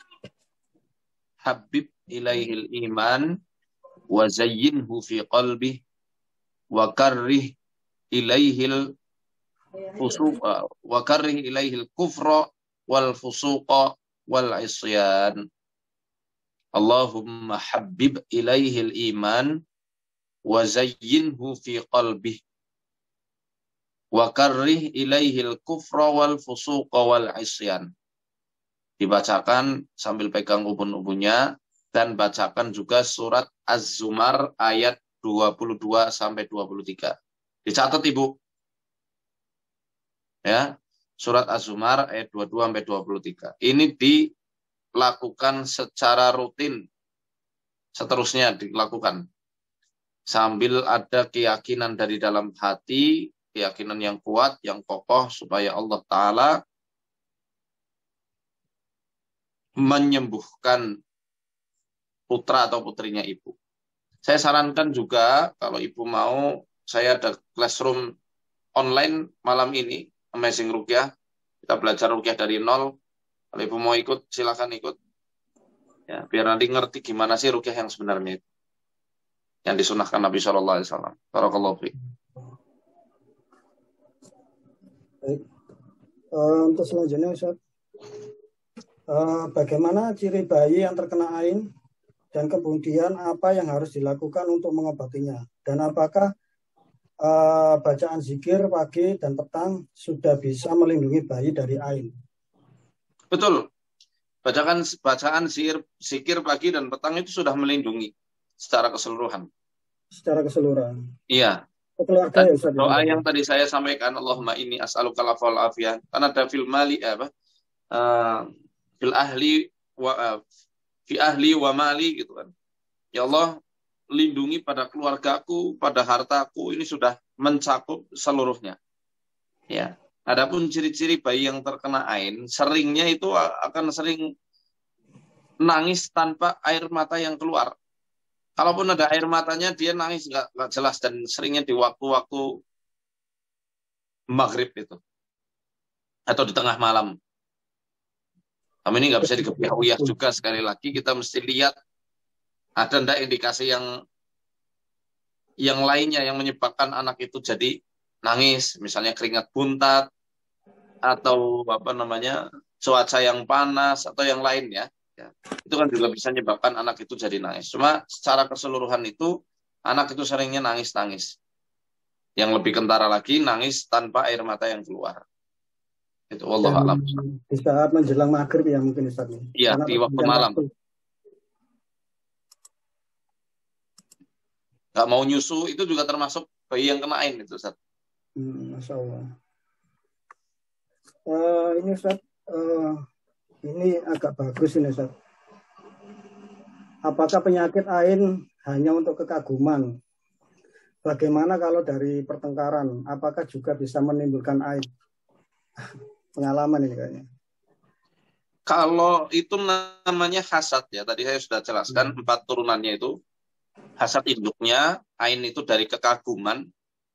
habib ilaihil iman wa zayyinhu fi qalbih wa karrih ilaihil fusuqa wa karrih ilaihil kufra wal fusuqa wal isyan. Allahumma habib ilaihil iman wa zayyinhu fi qalbih wa karrih ilaihil kufra wal fusuqa wal isyan. Dibacakan sambil pegang ubun-ubunnya, dan bacakan juga surat Az-Zumar ayat dua puluh dua sampai dua puluh tiga. Dicatat Ibu. Ya, surat Az-Zumar ayat dua puluh dua sampai dua puluh tiga. Ini dilakukan secara rutin. Seterusnya dilakukan sambil ada keyakinan dari dalam hati, keyakinan yang kuat, yang kokoh, supaya Allah Ta'ala menyembuhkan putra atau putrinya ibu. Saya sarankan juga, kalau ibu mau, saya ada classroom online malam ini, Amazing Ruqyah. Kita belajar Ruqyah dari nol. Kalau ibu mau ikut, silakan ikut. Ya, biar nanti ngerti gimana sih Ruqyah yang sebenarnya itu, yang disunahkan Nabi shallallahu alaihi wasallam. Barakallahu fiik. Baik. Uh, untuk selanjutnya, Ustaz. Uh, bagaimana ciri bayi yang terkena ain, dan kemudian apa yang harus dilakukan untuk mengobatinya, dan apakah uh, bacaan zikir pagi dan petang sudah bisa melindungi bayi dari ain? Betul, bacaan bacaan zikir, zikir pagi dan petang itu sudah melindungi secara keseluruhan. Secara keseluruhan. Iya. Keluarga ya, Ustaz, doa yang tadi saya sampaikan, Allahumma inni as'aluka al-afwa wal afiyah, kan ada fil mali apa? Uh, fil ahli wa uh, fi ahli wa mali gitu kan. Ya Allah, lindungi pada keluargaku, pada hartaku, ini sudah mencakup seluruhnya. Ya. Adapun ciri-ciri bayi yang terkena ain, seringnya itu akan sering nangis tanpa air mata yang keluar. Kalaupun ada air matanya, dia nangis nggak nggak jelas, dan seringnya di waktu-waktu maghrib itu atau di tengah malam. Kami ini nggak bisa dikebiauyah juga. Sekali lagi kita mesti lihat ada ndak indikasi yang yang lainnya yang menyebabkan anak itu jadi nangis, misalnya keringat buntat atau apa namanya cuaca yang panas atau yang lain ya. Ya. Itu kan juga bisa menyebabkan anak itu jadi nangis. Cuma secara keseluruhan itu anak itu seringnya nangis-nangis. Yang lebih kentara lagi nangis tanpa air mata yang keluar. Itu wallahu a'lam. Di saat menjelang maghrib ya mungkin Ustaz. Iya, di waktu malam. Waktu. Gak mau nyusu itu juga termasuk bayi yang kena ain itu Ustaz. Hmm, Masya Allah. Uh, ini Ustaz, uh, ini agak bagus ini Ustaz. Apakah penyakit ain hanya untuk kekaguman? Bagaimana kalau dari pertengkaran? Apakah juga bisa menimbulkan ain? Pengalaman ini kayaknya. Kalau itu namanya hasad ya, tadi saya sudah jelaskan hmm. empat turunannya itu. Hasad induknya, ain itu dari kekaguman.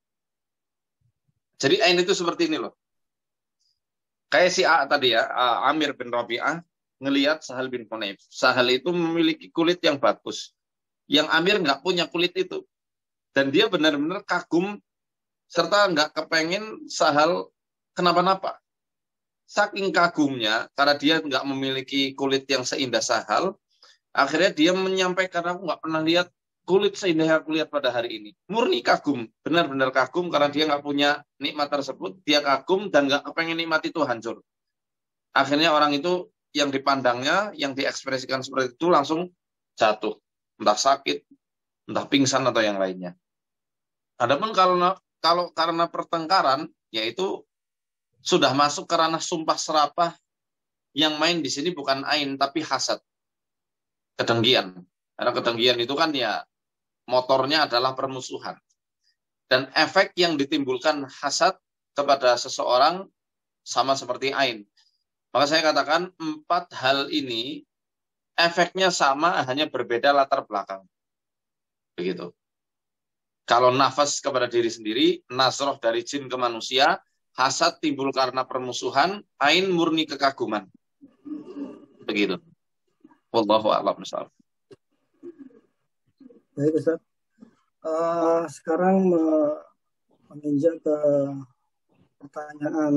Jadi ain itu seperti ini loh. Kayak si A tadi ya, Amir bin Rabi'ah, ngelihat Sahal bin Hunayf. Sahal itu memiliki kulit yang bagus. Yang Amir nggak punya kulit itu. Dan dia benar-benar kagum serta nggak kepengen Sahal kenapa-napa. Saking kagumnya, karena dia nggak memiliki kulit yang seindah Sahal, akhirnya dia menyampaikan, aku nggak pernah lihat kulit seindah yang aku lihat pada hari ini. Murni kagum, benar-benar kagum karena dia nggak punya nikmat tersebut. Dia kagum dan nggak kepengen nikmat itu hancur. Akhirnya orang itu yang dipandangnya, yang diekspresikan seperti itu langsung jatuh. Entah sakit, entah pingsan atau yang lainnya. Adapun kalau kalau karena pertengkaran, yaitu sudah masuk ke ranah sumpah serapah, yang main di sini bukan ain tapi hasad, kedengkian. Karena kedengkian itu kan ya motornya adalah permusuhan. Dan efek yang ditimbulkan hasad kepada seseorang sama seperti ain. Maka saya katakan empat hal ini efeknya sama, hanya berbeda latar belakang. Begitu. Kalau nafas kepada diri sendiri, nasroh dari jin ke manusia, hasad timbul karena permusuhan, ain murni kekaguman. Begitu. Wallahu a'lam bishawab. Baik Ustaz. Uh, sekarang uh, menginjak ke pertanyaan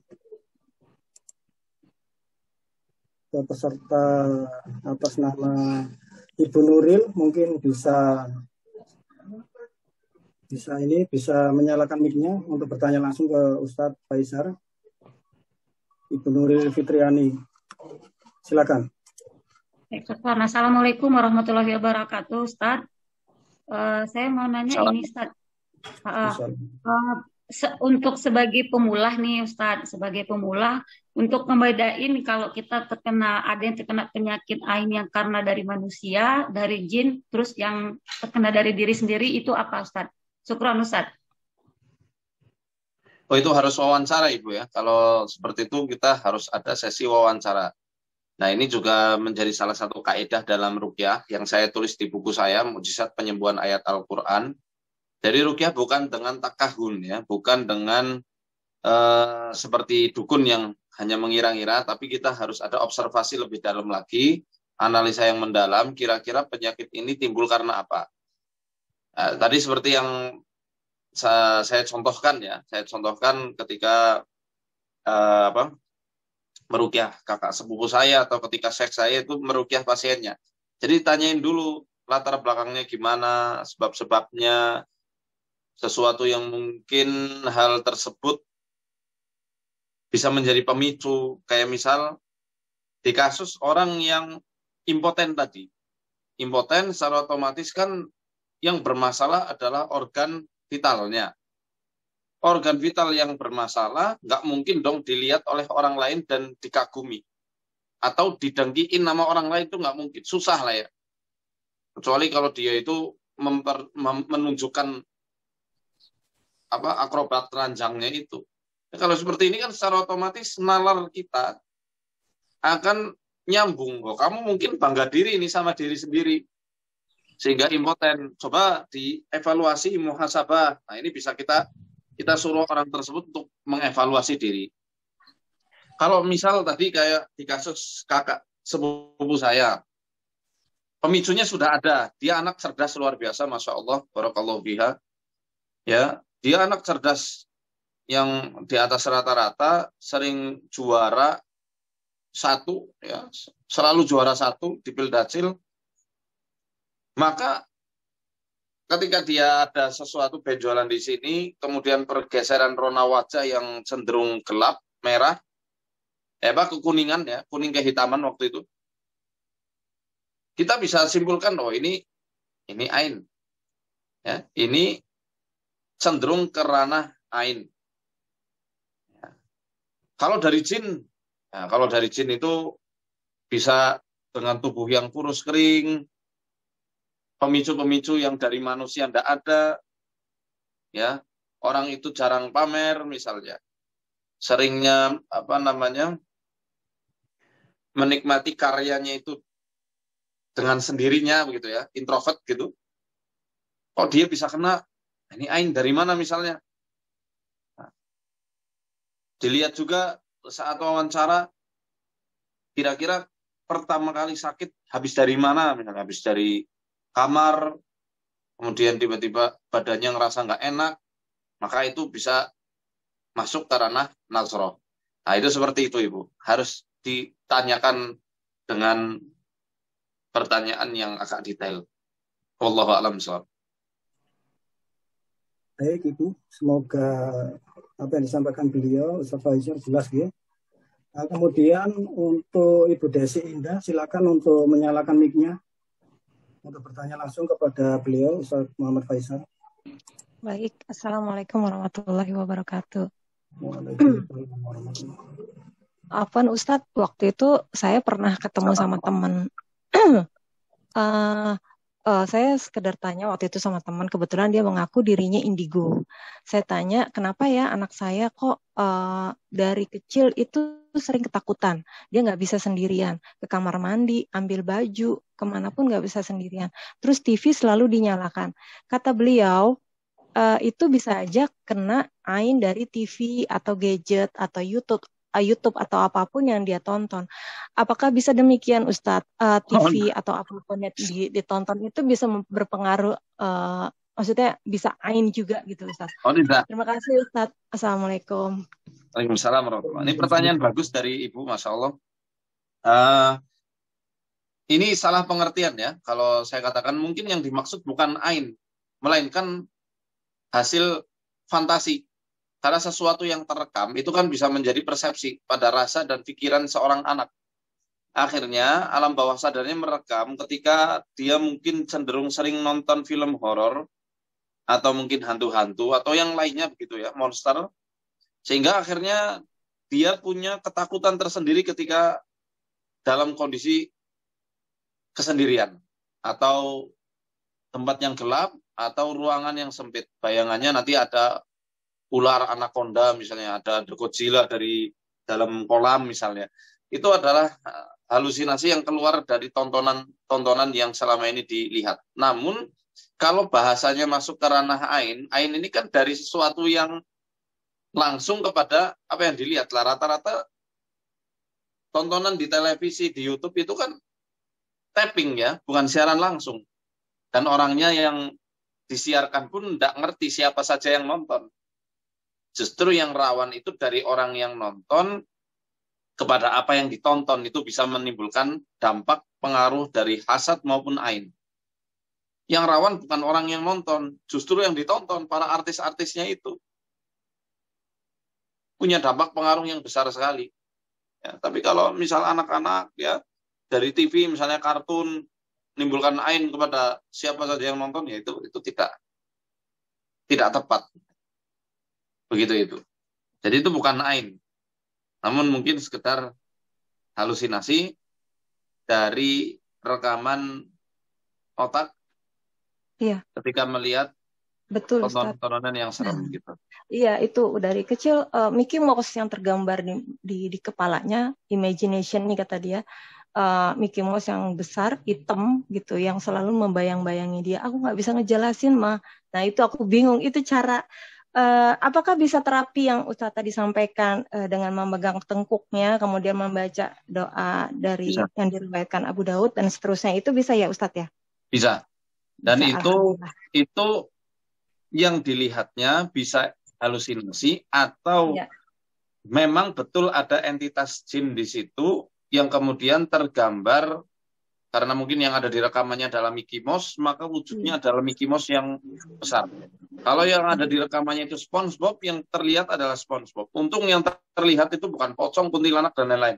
ke peserta atas nama Ibu Nuril, mungkin bisa bisa ini bisa menyalakan mic-nya untuk bertanya langsung ke Ustadz Faisar. Ibu Nuril Fitriani, silakan. Assalamualaikum warahmatullahi wabarakatuh, Ustadz. Uh, saya mau nanya Salam. Ini, Ustadz. Uh, uh, se- untuk sebagai pemula nih, Ustadz, sebagai pemula, untuk membedain kalau kita terkena, ada yang terkena penyakit ain yang karena dari manusia, dari jin, terus yang terkena dari diri sendiri, itu apa, Ustadz? Syukran, Ustadz. Oh, itu harus wawancara, Ibu ya. Kalau seperti itu kita harus ada sesi wawancara. Nah, ini juga menjadi salah satu kaidah dalam ruqyah yang saya tulis di buku saya, Mukjizat Penyembuhan Ayat Al-Quran. Jadi ruqyah bukan dengan takahun ya, bukan dengan uh, seperti dukun yang hanya mengira-ngira, tapi kita harus ada observasi lebih dalam lagi, analisa yang mendalam, kira-kira penyakit ini timbul karena apa. Nah, tadi seperti yang saya, saya contohkan ya, saya contohkan ketika uh, apa meruqyah kakak sepupu saya atau ketika seks saya itu meruqyah pasiennya. Jadi tanyain dulu latar belakangnya gimana, sebab-sebabnya, sesuatu yang mungkin hal tersebut bisa menjadi pemicu. Kayak misal di kasus orang yang impoten tadi. Impoten secara otomatis kan yang bermasalah adalah organ vitalnya. Organ vital yang bermasalah nggak mungkin dong dilihat oleh orang lain dan dikagumi. Atau didengkiin nama orang lain itu nggak mungkin. Susah lah ya. Kecuali kalau dia itu memper, mem, menunjukkan apa akrobat ranjangnya itu. Ya, kalau seperti ini kan secara otomatis nalar kita akan nyambung. Oh, kamu mungkin bangga diri ini sama diri sendiri. Sehingga impoten. Coba dievaluasi muhasabah. Nah, ini bisa kita kita suruh orang tersebut untuk mengevaluasi diri. Kalau misal tadi kayak di kasus kakak sepupu saya, pemicunya sudah ada. Dia anak cerdas luar biasa, Masya Allah, barakallahu biha. Ya, dia anak cerdas yang di atas rata-rata, sering juara satu, ya, selalu juara satu di Pildacil. Maka ketika dia ada sesuatu benjolan di sini, kemudian pergeseran rona wajah yang cenderung gelap, merah, eh apa kekuningan ya, kuning kehitaman waktu itu. Kita bisa simpulkan, oh ini ini ain. Ya, ini cenderung ke ranah ain. Ya. Kalau dari jin, ya, kalau dari jin itu bisa dengan tubuh yang kurus kering, pemicu-pemicu yang dari manusia tidak ada, ya orang itu jarang pamer misalnya, seringnya apa namanya menikmati karyanya itu dengan sendirinya begitu ya, introvert gitu. Oh dia bisa kena ini ain dari mana misalnya? Nah, dilihat juga saat wawancara, kira-kira pertama kali sakit habis dari mana? Misalnya habis dari kamar, kemudian tiba-tiba badannya ngerasa nggak enak, maka itu bisa masuk ke ranah nazroh. Nah, itu seperti itu, Ibu. Harus ditanyakan dengan pertanyaan yang agak detail. Wallahu a'lam bishawab. Baik, Ibu. Semoga apa yang disampaikan beliau, Ustaz Faizal, jelas ya. Nah, kemudian untuk Ibu Desi Indah, silakan untuk menyalakan mic-nya untuk bertanya langsung kepada beliau, Ustaz Muhammad Faisal. Baik, Assalamualaikum warahmatullahi wabarakatuh. Waalaikumsalam warahmatullahi wabarakatuh. Afwan Ustadz, waktu itu saya pernah ketemu sama teman. uh, uh, saya sekedar tanya waktu itu sama teman, kebetulan dia mengaku dirinya indigo. Saya tanya, kenapa ya anak saya kok uh, dari kecil itu sering ketakutan. Dia nggak bisa sendirian. Ke kamar mandi, ambil baju, kemanapun nggak bisa sendirian. Terus T V selalu dinyalakan. Kata beliau, uh, itu bisa aja kena ain dari T V atau gadget atau YouTube. YouTube atau apapun yang dia tonton. Apakah bisa demikian Ustadz? Uh, T V atau apapun yang ditonton itu bisa berpengaruh, uh, maksudnya bisa ain juga gitu Ustadz. Oh tidak. Terima kasih Ustadz. Assalamualaikum. Waalaikumsalam warahmatullahi wabarakatuh. Ini pertanyaan bagus dari Ibu, Masya Allah. Uh, ini salah pengertian ya. Kalau saya katakan mungkin yang dimaksud bukan ain, melainkan hasil fantasi. Karena sesuatu yang terekam itu kan bisa menjadi persepsi pada rasa dan pikiran seorang anak. Akhirnya alam bawah sadarnya merekam ketika dia mungkin cenderung sering nonton film horor atau mungkin hantu-hantu atau yang lainnya begitu ya, monster. Sehingga akhirnya dia punya ketakutan tersendiri ketika dalam kondisi kesendirian atau tempat yang gelap atau ruangan yang sempit. Bayangannya nanti ada ular anaconda misalnya, ada Godzilla dari dalam kolam misalnya. Itu adalah halusinasi yang keluar dari tontonan-tontonan yang selama ini dilihat. Namun kalau bahasanya masuk ke ranah ain, ain ini kan dari sesuatu yang langsung kepada apa yang dilihat lah. Rata-rata tontonan di televisi, di YouTube itu kan tapping ya, bukan siaran langsung. Dan orangnya yang disiarkan pun tidak ngerti siapa saja yang nonton. Justru yang rawan itu dari orang yang nonton kepada apa yang ditonton, itu bisa menimbulkan dampak pengaruh dari hasad maupun ain. Yang rawan bukan orang yang nonton, justru yang ditonton, para artis-artisnya itu punya dampak pengaruh yang besar sekali. Ya, tapi kalau misal anak-anak ya dari T V misalnya kartun menimbulkan ain kepada siapa saja yang nonton, ya itu itu tidak tidak tepat. Begitu itu. Jadi itu bukan ain. Namun mungkin sekedar halusinasi dari rekaman otak. Iya. Ketika melihat betul tontonan yang serem hmm. gitu. Iya, itu dari kecil uh, Mickey Mouse yang tergambar di, di, di kepalanya, imagination nih kata dia. Uh, Mickey Mouse yang besar, hitam gitu, yang selalu membayang-bayangi dia. Aku nggak bisa ngejelasin mah. Nah itu aku bingung. Itu cara Uh, apakah bisa terapi yang Ustadz tadi sampaikan uh, dengan memegang tengkuknya, kemudian membaca doa dari bisa. Yang diriwayatkan Abu Daud dan seterusnya, itu bisa ya Ustadz ya? Bisa. Dan bisa, itu itu yang dilihatnya bisa halusinasi atau ya. Memang betul ada entitas jin di situ yang kemudian tergambar. Karena mungkin yang ada di rekamannya adalah Mickey Mouse, maka wujudnya adalah Mickey Mouse yang besar. Kalau yang ada di rekamannya itu SpongeBob, yang terlihat adalah SpongeBob. Untung yang terlihat itu bukan pocong, kuntilanak, dan lain-lain.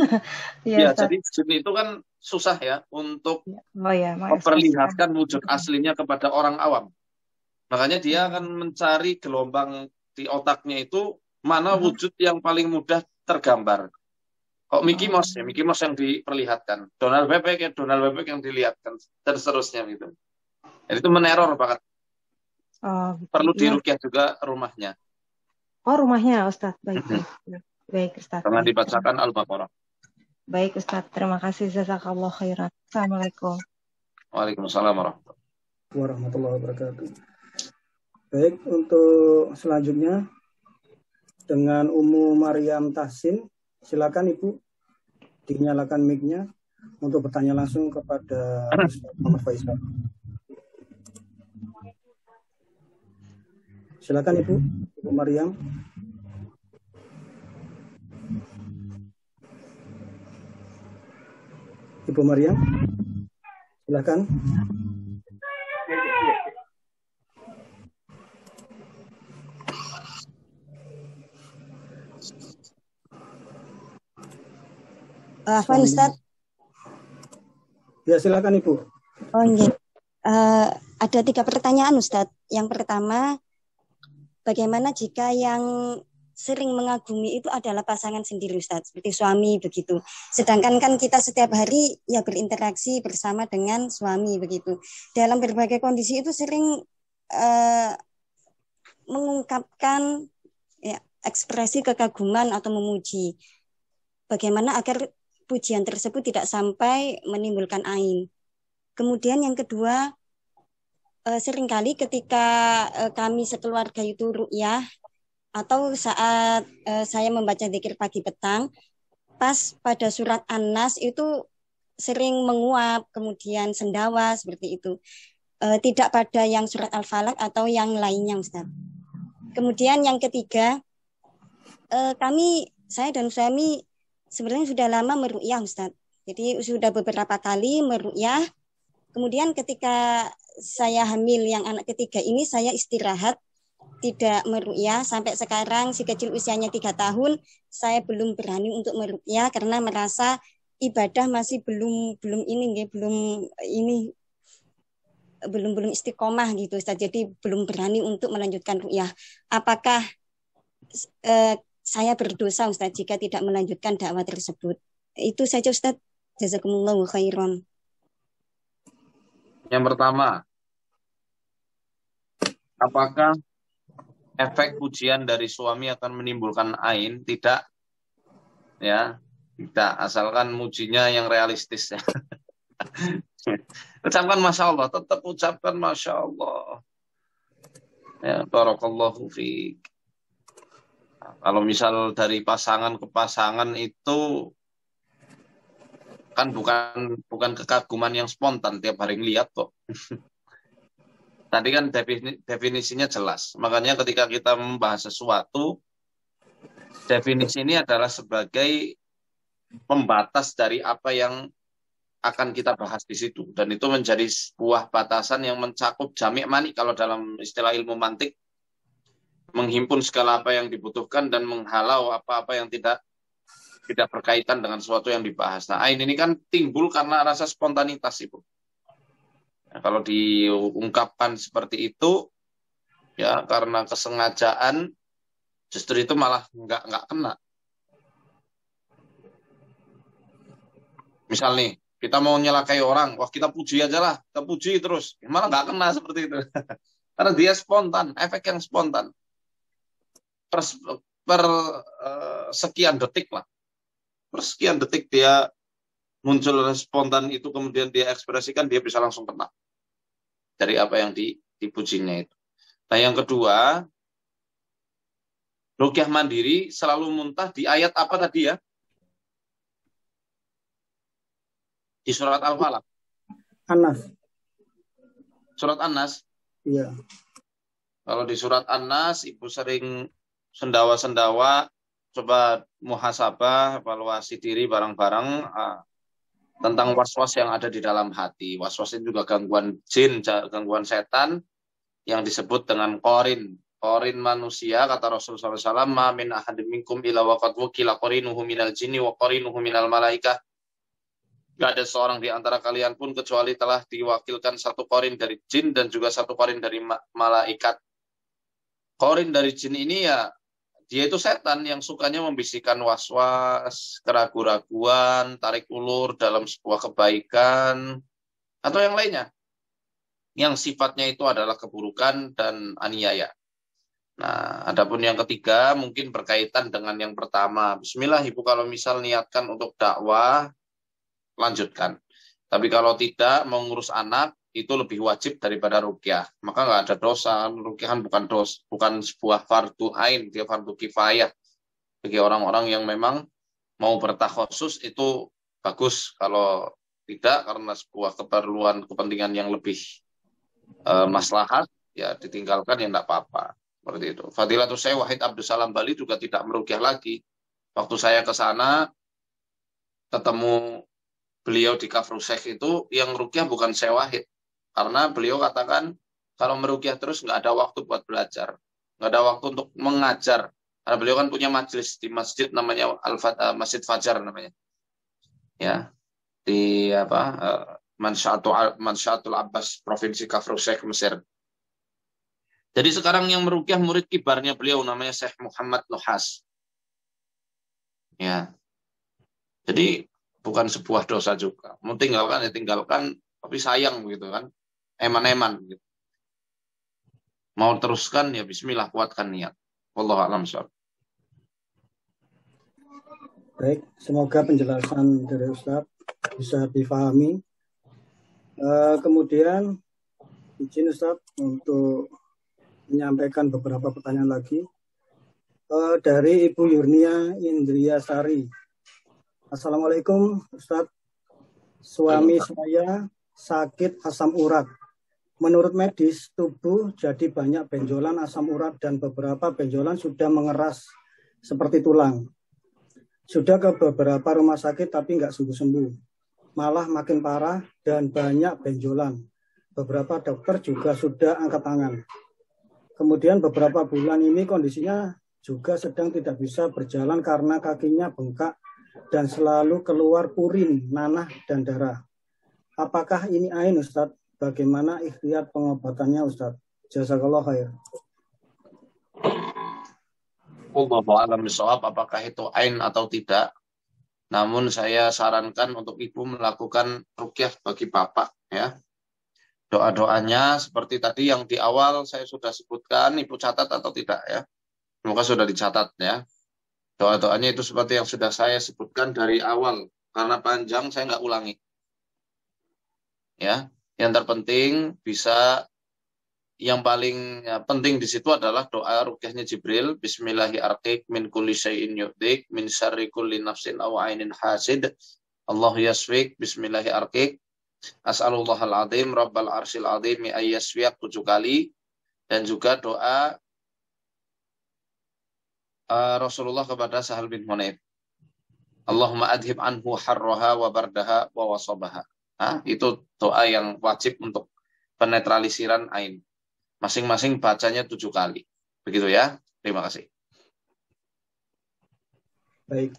ya, ya jadi jin itu kan susah ya untuk oh, ya, memperlihatkan wujud aslinya kepada orang awam. Makanya dia akan mencari gelombang di otaknya itu, mana wujud yang paling mudah tergambar. Kok Mickey Mouse ya, Mickey Mouse yang diperlihatkan, Donald Bebek ya, Donald Bebek yang dilihatkan, dan seterusnya gitu. Jadi itu meneror banget. Oh, perlu iya. Diruqyah juga rumahnya. Oh rumahnya Ustadz, baik baik, baik Ustadz. Karena dibacakan Al-Baqarah. Baik Ustadz, terima kasih, jazakallah khairan. Assalamualaikum. Waalaikumsalam warahmatullahi wabarakatuh. Baik, untuk selanjutnya dengan Umu Maryam Tahsin, silakan Ibu. Dinyalakan mic-nya untuk bertanya langsung kepada Ustaz Muhammad Faisal. Silakan Ibu, Ibu Maryam. Ibu Maryam, silakan. Afwan Ustaz. Ya, silakan Ibu. Oh iya. Uh, ada tiga pertanyaan Ustaz. Yang pertama, bagaimana jika yang sering mengagumi itu adalah pasangan sendiri Ustaz, seperti suami begitu. Sedangkan kan kita setiap hari ya berinteraksi bersama dengan suami begitu. Dalam berbagai kondisi itu sering uh, mengungkapkan ya, ekspresi kekaguman atau memuji. Bagaimana agar pujian tersebut tidak sampai menimbulkan ain. Kemudian yang kedua, uh, seringkali ketika uh, kami sekeluarga itu ru'yah, atau saat uh, saya membaca dzikir pagi petang, pas pada surat An-Nas itu sering menguap, kemudian sendawa seperti itu. Uh, tidak pada yang surat Al-Falaq atau yang lainnya, Ustaz. Kemudian yang ketiga, uh, kami, saya dan suami sebenarnya sudah lama meru'yah, Ustaz. Jadi sudah beberapa kali meru'yah. Kemudian ketika saya hamil yang anak ketiga ini, saya istirahat, tidak meru'yah. Sampai sekarang si kecil usianya tiga tahun, saya belum berani untuk meru'yah karena merasa ibadah masih belum belum ini belum ini belum belum istiqomah gitu Ustaz. Jadi belum berani untuk melanjutkan ru'yah. Apakah eh, saya berdosa Ustaz jika tidak melanjutkan dakwah tersebut? Itu saja Ustaz. Jazakumullahu khairan. Yang pertama, apakah efek pujian dari suami akan menimbulkan ain? Tidak, ya, tidak. Asalkan mujinya yang realistis. Ya. Ucapkan masya Allah, tetap ucapkan masya Allah. Ya, barakallahu fiik. Nah, kalau misal dari pasangan ke pasangan itu kan bukan bukan kekaguman yang spontan tiap hari ngeliat kok. Tadi kan definisinya jelas. Makanya ketika kita membahas sesuatu, definisi ini adalah sebagai pembatas dari apa yang akan kita bahas di situ. Dan itu menjadi sebuah batasan yang mencakup jami' mani kalau dalam istilah ilmu mantik. Menghimpun segala apa yang dibutuhkan dan menghalau apa-apa yang tidak tidak berkaitan dengan sesuatu yang dibahas. Nah, ain ini kan timbul karena rasa spontanitas, Ibu. Nah, kalau diungkapkan seperti itu, ya karena kesengajaan, justru itu malah nggak nggak kena. Misal nih, kita mau nyelakai orang, wah kita puji aja lah, kita puji terus, malah nggak kena seperti itu. Karena dia spontan, efek yang spontan. Per, per uh, sekian detik lah, per sekian detik dia muncul spontan itu, kemudian dia ekspresikan, dia bisa langsung kena dari apa yang dipujinya itu. Nah yang kedua, ruqyah mandiri selalu muntah di ayat apa tadi ya? Di surat Al-Falaq. An-Nas. Surat An-Nas? Iya. Kalau di surat An-Nas, Ibu sering sendawa-sendawa, coba muhasabah, evaluasi diri bareng-bareng, uh, tentang was-was yang ada di dalam hati. Was-was itu juga gangguan jin, gangguan setan, yang disebut dengan qarin. Qarin manusia, kata Rasulullah shallallahu alaihi wasallam, ma min ahadim minkum ila waqad wukila qarinuhu minal jinni wa qarinuhu minal malaikah. Gak ada seorang di antara kalian pun kecuali telah diwakilkan satu qarin dari jin dan juga satu qarin dari ma malaikat. Qarin dari jin ini ya, dia itu setan yang sukanya membisikkan was-was, keraguan-raguan, tarik ulur dalam sebuah kebaikan, atau yang lainnya. Yang sifatnya itu adalah keburukan dan aniaya. Nah, adapun yang ketiga mungkin berkaitan dengan yang pertama. Bismillah Ibu, kalau misal niatkan untuk dakwah, lanjutkan. Tapi kalau tidak, mau ngurus anak, itu lebih wajib daripada ruqyah. Maka nggak ada dosa. Ruqyah kan bukan dos, bukan sebuah fardu ain, dia fardu kifayah. Bagi orang-orang yang memang mau bertakhusus itu bagus. Kalau tidak karena sebuah keperluan kepentingan yang lebih uh, maslahat, ya ditinggalkan ya tidak apa-apa. Seperti itu. Fadilatul Syekh Wahid Abdus Salam Bali juga tidak meruqyah lagi. Waktu saya ke sana ketemu beliau di Kafru Syekh itu, yang meruqyah bukan Syekh Wahid. Karena beliau katakan kalau meruqyah terus nggak ada waktu buat belajar, nggak ada waktu untuk mengajar. Karena beliau kan punya majelis di masjid namanya Al-Fatah, Masjid Fajar namanya. Ya. Di apa? Uh, Mansyatul Mansyatul Abbas Provinsi Kafru Syekh Mesir. Jadi sekarang yang meruqyah murid kibarnya beliau namanya Syekh Muhammad Nuhas. Ya. Jadi bukan sebuah dosa juga. Mau tinggalkan ya tinggalkan, tapi sayang begitu kan. Eman-eman gitu. Mau teruskan ya bismillah, kuatkan niat. Wallahu a'lam bishawab. Baik, semoga penjelasan dari Ustaz bisa difahami. Uh, kemudian izin Ustaz untuk menyampaikan beberapa pertanyaan lagi uh, dari Ibu Yurnia Indria Sari. Assalamualaikum Ustaz. Suami saya sakit asam urat. Menurut medis, tubuh jadi banyak benjolan asam urat dan beberapa benjolan sudah mengeras seperti tulang. Sudah ke beberapa rumah sakit tapi nggak sembuh-sembuh. Malah makin parah dan banyak benjolan. Beberapa dokter juga sudah angkat tangan. Kemudian beberapa bulan ini kondisinya juga sedang tidak bisa berjalan karena kakinya bengkak dan selalu keluar purin, nanah, dan darah. Apakah ini ain, Ustaz? Bagaimana ikhtiar pengobatannya, Ustaz? Jazakallah khair. Wallahu a'lam bishawab, apakah itu ain atau tidak. Namun saya sarankan untuk ibu melakukan ruqyah bagi bapak, ya. Doa-doanya seperti tadi yang di awal saya sudah sebutkan, ibu catat atau tidak ya? Semoga sudah dicatat ya. Doa-doanya itu seperti yang sudah saya sebutkan dari awal. Karena panjang saya nggak ulangi. Ya, yang terpenting bisa, yang paling ya, penting di situ adalah doa ruqyahnya Jibril. Bismillahirrahmanirrahim. Min kulli syai'in yu'dik, min syarri kulli nafsin aw ainin hasid. Allahu yasfik. Bismillahirrahmanirrahim. As'alullahal azim rabbal arsyil azim ayyasfiyak tujuh kali. Dan juga doa uh, Rasulullah kepada Sahal bin Hunayf. Allahumma adhib anhu harroha wa bardaha wa wasabaha. Nah, itu doa yang wajib untuk penetralisiran ain. Masing-masing bacanya tujuh kali. Begitu ya. Terima kasih. Baik.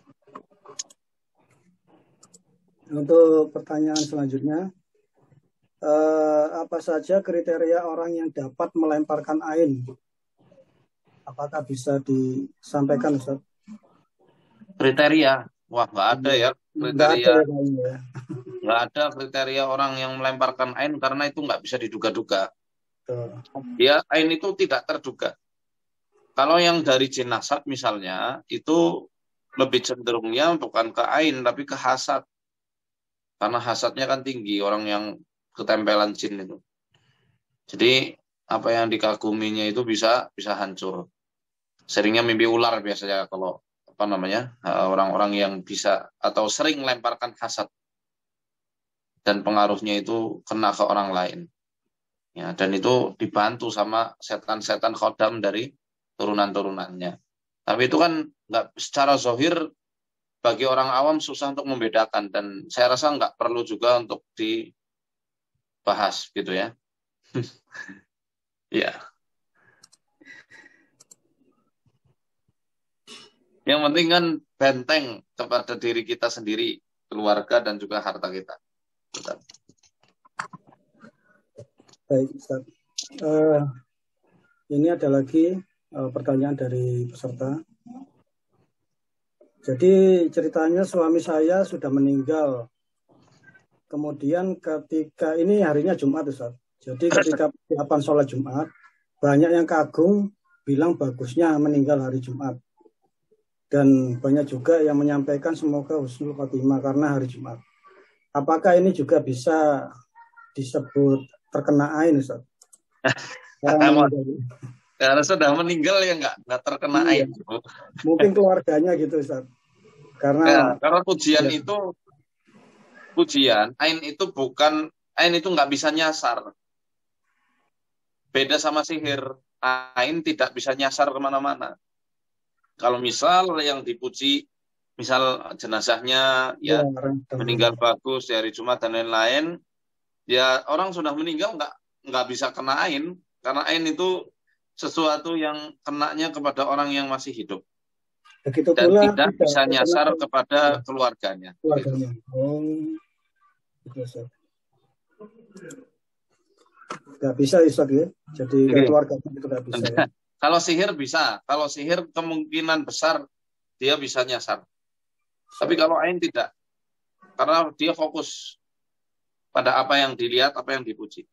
Untuk pertanyaan selanjutnya, eh, apa saja kriteria orang yang dapat melemparkan ain? Apakah bisa disampaikan, Ustaz? Kriteria? Wah, nggak ada ya kriteria. Nggak ada, ya. Nggak ada kriteria orang yang melemparkan ain karena itu nggak bisa diduga-duga. Ya, ain itu tidak terduga. Kalau yang dari jin nasab misalnya, itu lebih cenderungnya bukan ke ain tapi ke hasad. Karena hasadnya kan tinggi, orang yang ketempelan jin itu. Jadi apa yang dikaguminya itu bisa bisa hancur. Seringnya mimpi ular biasanya kalau apa namanya orang-orang yang bisa atau sering melemparkan hasad dan pengaruhnya itu kena ke orang lain. Ya, dan itu dibantu sama setan-setan khodam dari turunan-turunannya. Tapi itu kan nggak secara zahir. Bagi orang awam susah untuk membedakan dan saya rasa nggak perlu juga untuk dibahas gitu ya. Ya. Yang penting kan benteng kepada diri kita sendiri, keluarga dan juga harta kita. Betul. Baik, Ustaz. Uh, ini ada lagi uh, pertanyaan dari peserta. Jadi ceritanya suami saya sudah meninggal. Kemudian ketika ini harinya Jumat, Ustaz. Jadi ketika persiapan sholat Jumat, banyak yang kagum bilang bagusnya meninggal hari Jumat. Dan banyak juga yang menyampaikan semoga husnul khotimah karena hari Jumat. Apakah ini juga bisa disebut terkena ain, Ustaz? Karena sudah meninggal ya nggak nggak terkena iya. ain. Mungkin keluarganya gitu, Ustaz. Karena ya, karena pujian ya. itu pujian, ain itu bukan, ain itu nggak bisa nyasar. Beda sama sihir, ain tidak bisa nyasar kemana-mana. Kalau misal yang dipuji, misal jenazahnya ya, ya meninggal bagus di hari Jumat dan lain-lain, ya orang sudah meninggal nggak nggak bisa kena ain, karena ain itu sesuatu yang kenanya kepada orang yang masih hidup. Begitu dan pula tidak bisa nyasar kena kepada keluarganya. Keluarganya. Oh, gitu. Nggak bisa Ustaz ya. Jadi okay. Keluarga itu nggak bisa ya. Kalau sihir bisa. Kalau sihir kemungkinan besar dia bisa nyasar. Tapi kalau ain tidak. Karena dia fokus pada apa yang dilihat, apa yang dipuji.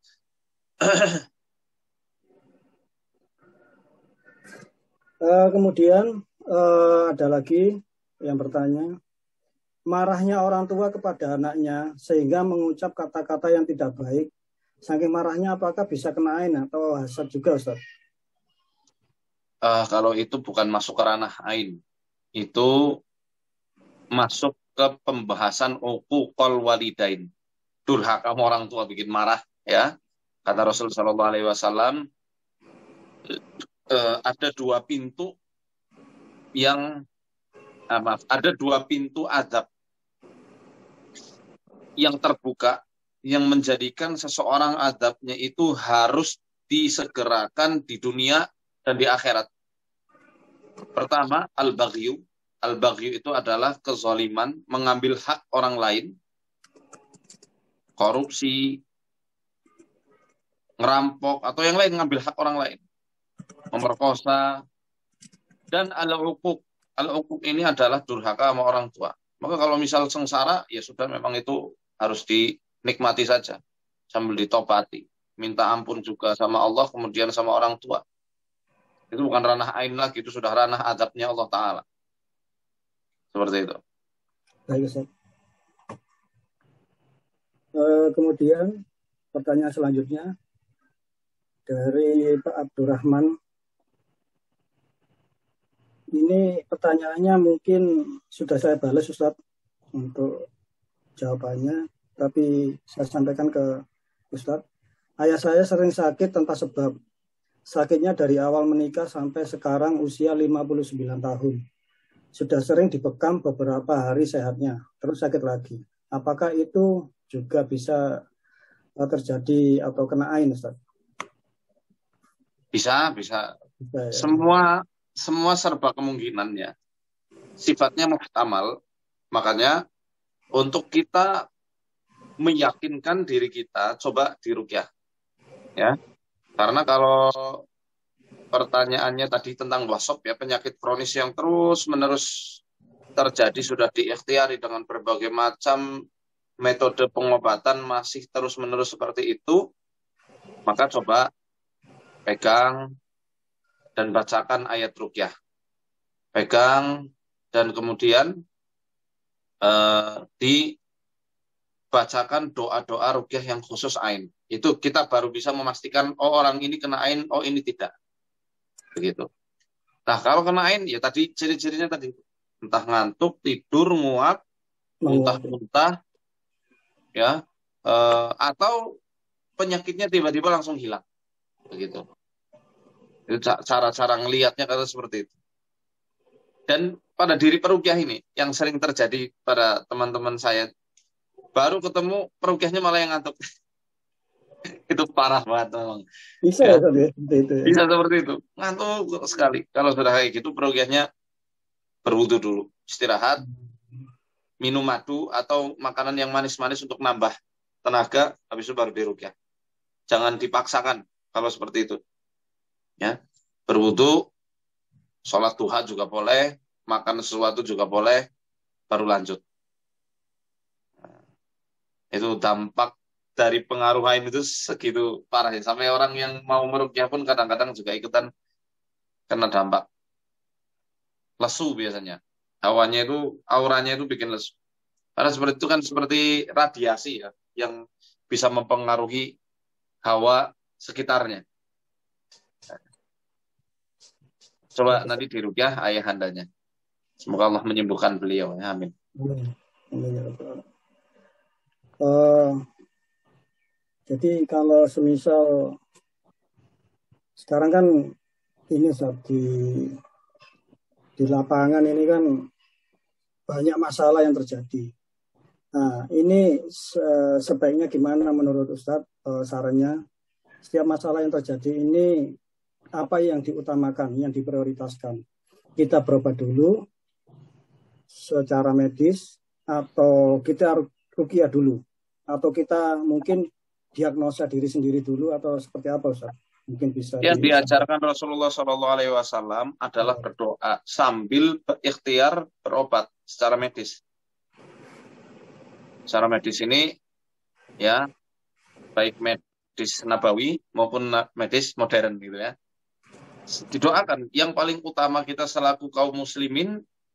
uh, kemudian uh, ada lagi yang bertanya, marahnya orang tua kepada anaknya sehingga mengucap kata-kata yang tidak baik. Saking marahnya apakah bisa kena ain atau hasad juga Ustaz? Uh, kalau itu bukan masuk ke ranah ain. Itu masuk ke pembahasan uququl walidain. Durhaka orang tua bikin marah ya. Kata Rasul sallallahu alaihi wasallam, uh, ada dua pintu yang uh, maaf, ada dua pintu azab yang terbuka, yang menjadikan seseorang azabnya itu harus disegerakan di dunia dan di akhirat. Pertama, al-baghyu. Al-baghyu itu adalah kezaliman, mengambil hak orang lain, korupsi, ngerampok, atau yang lain, mengambil hak orang lain, memperkosa. Dan al-uquq. Al-uquq ini adalah durhaka sama orang tua. Maka kalau misal sengsara, ya sudah memang itu harus dinikmati saja, sambil ditobati. Minta ampun juga sama Allah, kemudian sama orang tua. Itu bukan ranah ain lagi, itu sudah ranah azabnya Allah Ta'ala. Seperti itu. Baik, Ustaz. E, kemudian pertanyaan selanjutnya dari Pak Abdurrahman. Ini pertanyaannya mungkin sudah saya balas Ustaz untuk jawabannya, tapi saya sampaikan ke Ustaz. Ayah saya sering sakit tanpa sebab. Sakitnya dari awal menikah sampai sekarang usia lima puluh sembilan tahun. Sudah sering dibekam beberapa hari sehatnya, terus sakit lagi. Apakah itu juga bisa terjadi atau kena ain, Ustaz? Bisa, bisa. bisa ya. Semua semua serba kemungkinannya. Sifatnya muhtamal. Makanya untuk kita meyakinkan diri kita, coba diruqyah. Ya. Karena kalau pertanyaannya tadi tentang wasop ya, penyakit kronis yang terus-menerus terjadi sudah diikhtiari dengan berbagai macam metode pengobatan masih terus-menerus seperti itu, maka coba pegang dan bacakan ayat ruqyah. Pegang dan kemudian eh, dibacakan doa-doa ruqyah yang khusus ain. Itu kita baru bisa memastikan, oh orang ini kena ain, oh ini tidak. Begitu. Nah kalau kena ain, ya tadi ciri-cirinya tadi. Entah ngantuk, tidur, nguap, muntah-muntah, ya, eh, atau penyakitnya tiba-tiba langsung hilang. Begitu. Itu cara-cara ngelihatnya kata seperti itu. Dan pada diri peruqyah ini, yang sering terjadi pada teman-teman saya, baru ketemu peruqyahnya malah yang ngantuk. Itu parah banget memang. Bisa ya, ya seperti itu. Ya. Bisa seperti itu. Ngantuk sekali. Kalau sudah kayak gitu, peruqyahnya berwudu dulu, istirahat, minum madu atau makanan yang manis-manis untuk nambah tenaga, habis itu baru diruqyah. Jangan dipaksakan kalau seperti itu. Ya, berwudu, sholat duha juga boleh, makan sesuatu juga boleh, baru lanjut. Nah, itu dampak dari pengaruh ain itu segitu parahnya. Sampai orang yang mau meruqyah pun kadang-kadang juga ikutan kena dampak. Lesu biasanya. Hawanya itu, auranya itu bikin lesu. Karena seperti itu kan seperti radiasi ya, yang bisa mempengaruhi hawa sekitarnya. Coba nanti diruqyah ayahandanya. Semoga Allah menyembuhkan beliau. Amin. Amin. Amin. Uh, jadi kalau semisal sekarang kan ini Ustaz, di di lapangan ini kan banyak masalah yang terjadi. Nah, ini se- sebaiknya gimana menurut Ustadz uh, sarannya? Setiap masalah yang terjadi ini apa yang diutamakan, yang diprioritaskan? Kita berobat dulu secara medis, atau kita ruqyah dulu, atau kita mungkin diagnosa diri sendiri dulu, atau seperti apa Ustaz? Mungkin bisa yang di- diajarkan Rasulullah Shallallahu Alaihi Wasallam adalah berdoa sambil berikhtiar berobat secara medis. Secara medis ini ya baik medis nabawi maupun medis modern gitu ya. Didoakan. Yang paling utama kita selaku kaum muslimin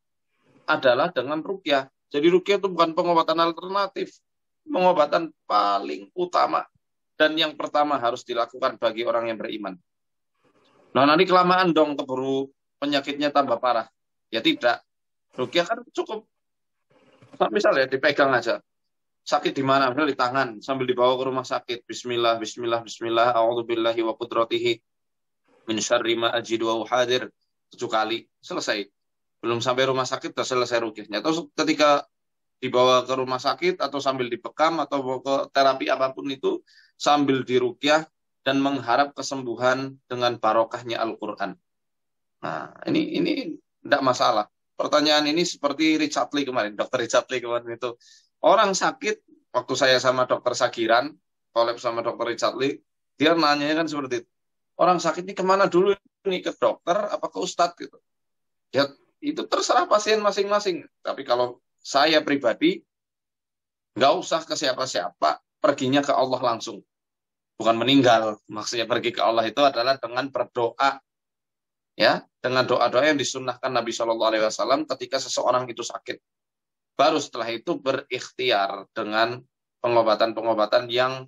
adalah dengan ruqyah. Jadi ruqyah itu bukan pengobatan alternatif, pengobatan paling utama dan yang pertama harus dilakukan bagi orang yang beriman. Nah, nanti kelamaan dong keburu penyakitnya tambah parah. Ya tidak. Ruqyah kan cukup misalnya dipegang aja. Sakit di mana? Misalnya di tangan sambil dibawa ke rumah sakit. Bismillah, bismillah, bismillah. A'udzubillahi wa qudratihi min syarri ma ajidu wa uhadir. Tujuh kali. Selesai. Belum sampai rumah sakit sudah selesai ruqyahnya. Terus ketika dibawa ke rumah sakit atau sambil dibekam atau ke terapi apapun itu sambil diruqyah dan mengharap kesembuhan dengan barokahnya Al-Quran. Nah, ini ini tidak masalah. Pertanyaan ini seperti Richard Lee kemarin, dokter Richard Lee kemarin itu. Orang sakit, waktu saya sama dokter Sagiran, collab sama dokter Richard Lee, dia nanya kan seperti itu. Orang sakit ini kemana dulu? Ini ke dokter apa ke ustadz gitu. Ya, itu terserah pasien masing-masing. Tapi kalau saya pribadi, nggak usah ke siapa-siapa, perginya ke Allah langsung. Bukan meninggal, maksudnya pergi ke Allah itu adalah dengan berdoa, ya, dengan doa-doa yang disunnahkan Nabi Shallallahu Alaihi Wasallam ketika seseorang itu sakit. Baru setelah itu berikhtiar dengan pengobatan-pengobatan yang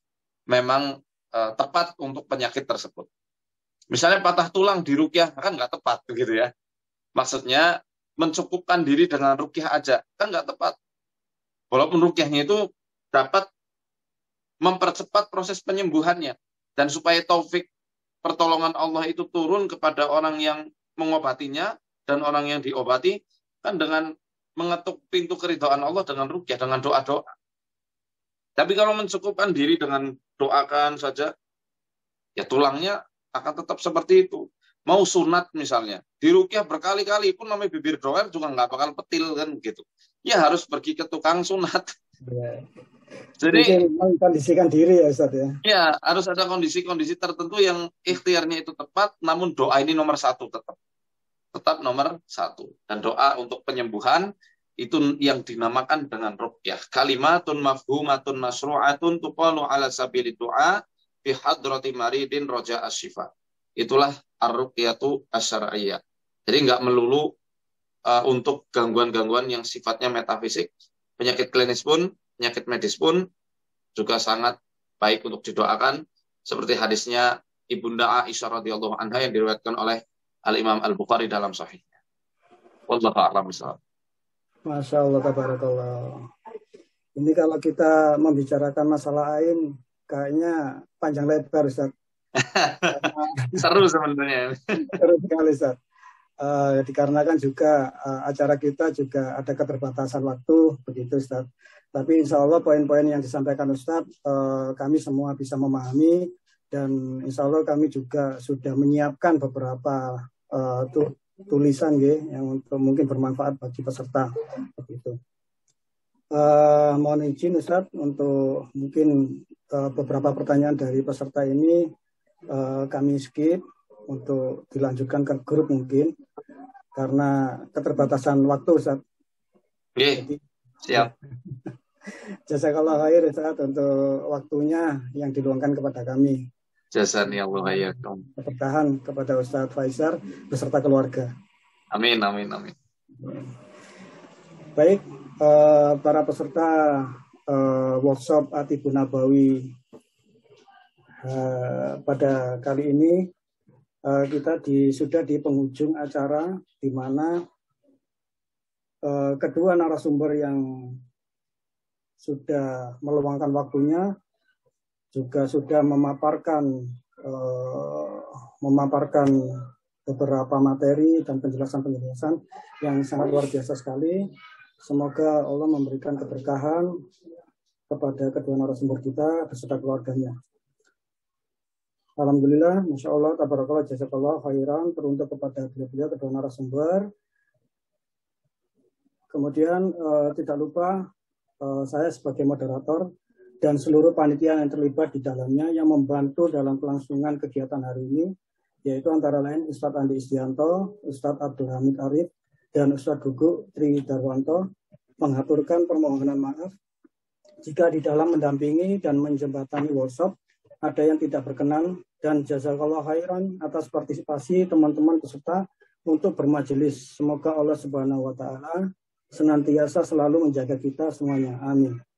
memang uh, tepat untuk penyakit tersebut. Misalnya patah tulang di ruqyah kan nggak tepat begitu ya. Maksudnya mencukupkan diri dengan ruqyah aja kan nggak tepat. Walaupun ruqyahnya itu dapat mempercepat proses penyembuhannya dan supaya taufik pertolongan Allah itu turun kepada orang yang mengobatinya dan orang yang diobati kan dengan mengetuk pintu keridhaan Allah dengan ruqyah, dengan doa-doa. Tapi kalau mencukupkan diri dengan doakan saja, ya tulangnya akan tetap seperti itu. Mau sunat misalnya, di ruqyah berkali-kali pun namanya bibir doer juga nggak bakal petil kan gitu. Ya harus pergi ke tukang sunat. Ya. Jadi mengkondisikan diri ya Ustaz ya. Ya harus ada kondisi-kondisi tertentu yang ikhtiarnya itu tepat, namun doa ini nomor satu tetap. Tetap nomor satu. Dan doa untuk penyembuhan itu yang dinamakan dengan ruqyah. Kalimatun mafhumatun masru'atun tuqalu ala sabili du'a fi hadrati maridin roja asyifa. Itulah ar-ruqyatu asyariyah. Jadi nggak melulu uh, untuk gangguan-gangguan yang sifatnya metafisik. Penyakit klinis pun, penyakit medis pun juga sangat baik untuk didoakan. Seperti hadisnya Ibunda Aisyah radhiyallahu anha yang diriwayatkan oleh Al-Imam Al-Bukhari dalam sahihnya. Wallahu a'lam bishawab. Masya Allah, tabarakallah. Ini kalau kita membicarakan masalah ain, kayaknya panjang lebar, Ustaz. Seru sebenarnya. Seru sekali, Ustaz. Uh, dikarenakan juga uh, acara kita juga ada keterbatasan waktu, begitu, Ustaz. Tapi insya Allah poin-poin yang disampaikan Ustaz, uh, kami semua bisa memahami, dan insya Allah kami juga sudah menyiapkan beberapa uh, tuh tulisan ya, yang untuk mungkin bermanfaat bagi peserta begitu. Uh, mohon izin Ustaz untuk mungkin uh, beberapa pertanyaan dari peserta ini uh, kami skip untuk dilanjutkan ke grup mungkin karena keterbatasan waktu Ustaz. Oke, siap. Jazakallah khair Ustaz untuk waktunya yang diluangkan kepada kami. Jazani Allah hayyakum. Bertahan kepada Ustadz Faisar beserta keluarga. Amin, amin, amin. Baik, uh, para peserta uh, workshop At-Tibbun Nabawi uh, pada kali ini uh, kita di, sudah di penghujung acara di mana uh, kedua narasumber yang sudah meluangkan waktunya, juga sudah memaparkan eh, memaparkan beberapa materi dan penjelasan-penjelasan yang sangat luar biasa sekali. Semoga Allah memberikan keberkahan kepada kedua narasumber kita beserta keluarganya. Alhamdulillah, Masya Allah, tabarakallah, jazakallah khairan teruntuk kepada beliau-beliau kedua narasumber. Kemudian eh, tidak lupa eh, saya sebagai moderator dan seluruh panitia yang terlibat di dalamnya yang membantu dalam kelangsungan kegiatan hari ini, yaitu antara lain Ustadz Andi Isdianto, Ustadz Abdul Hamid Arif, dan Ustadz Gugu Tri Darwanto, mengaturkan permohonan maaf jika di dalam mendampingi dan menjembatani workshop ada yang tidak berkenan, dan jazakallah khairan atas partisipasi teman-teman peserta untuk bermajelis. Semoga Allah Subhanahu wa taala senantiasa selalu menjaga kita semuanya. Amin.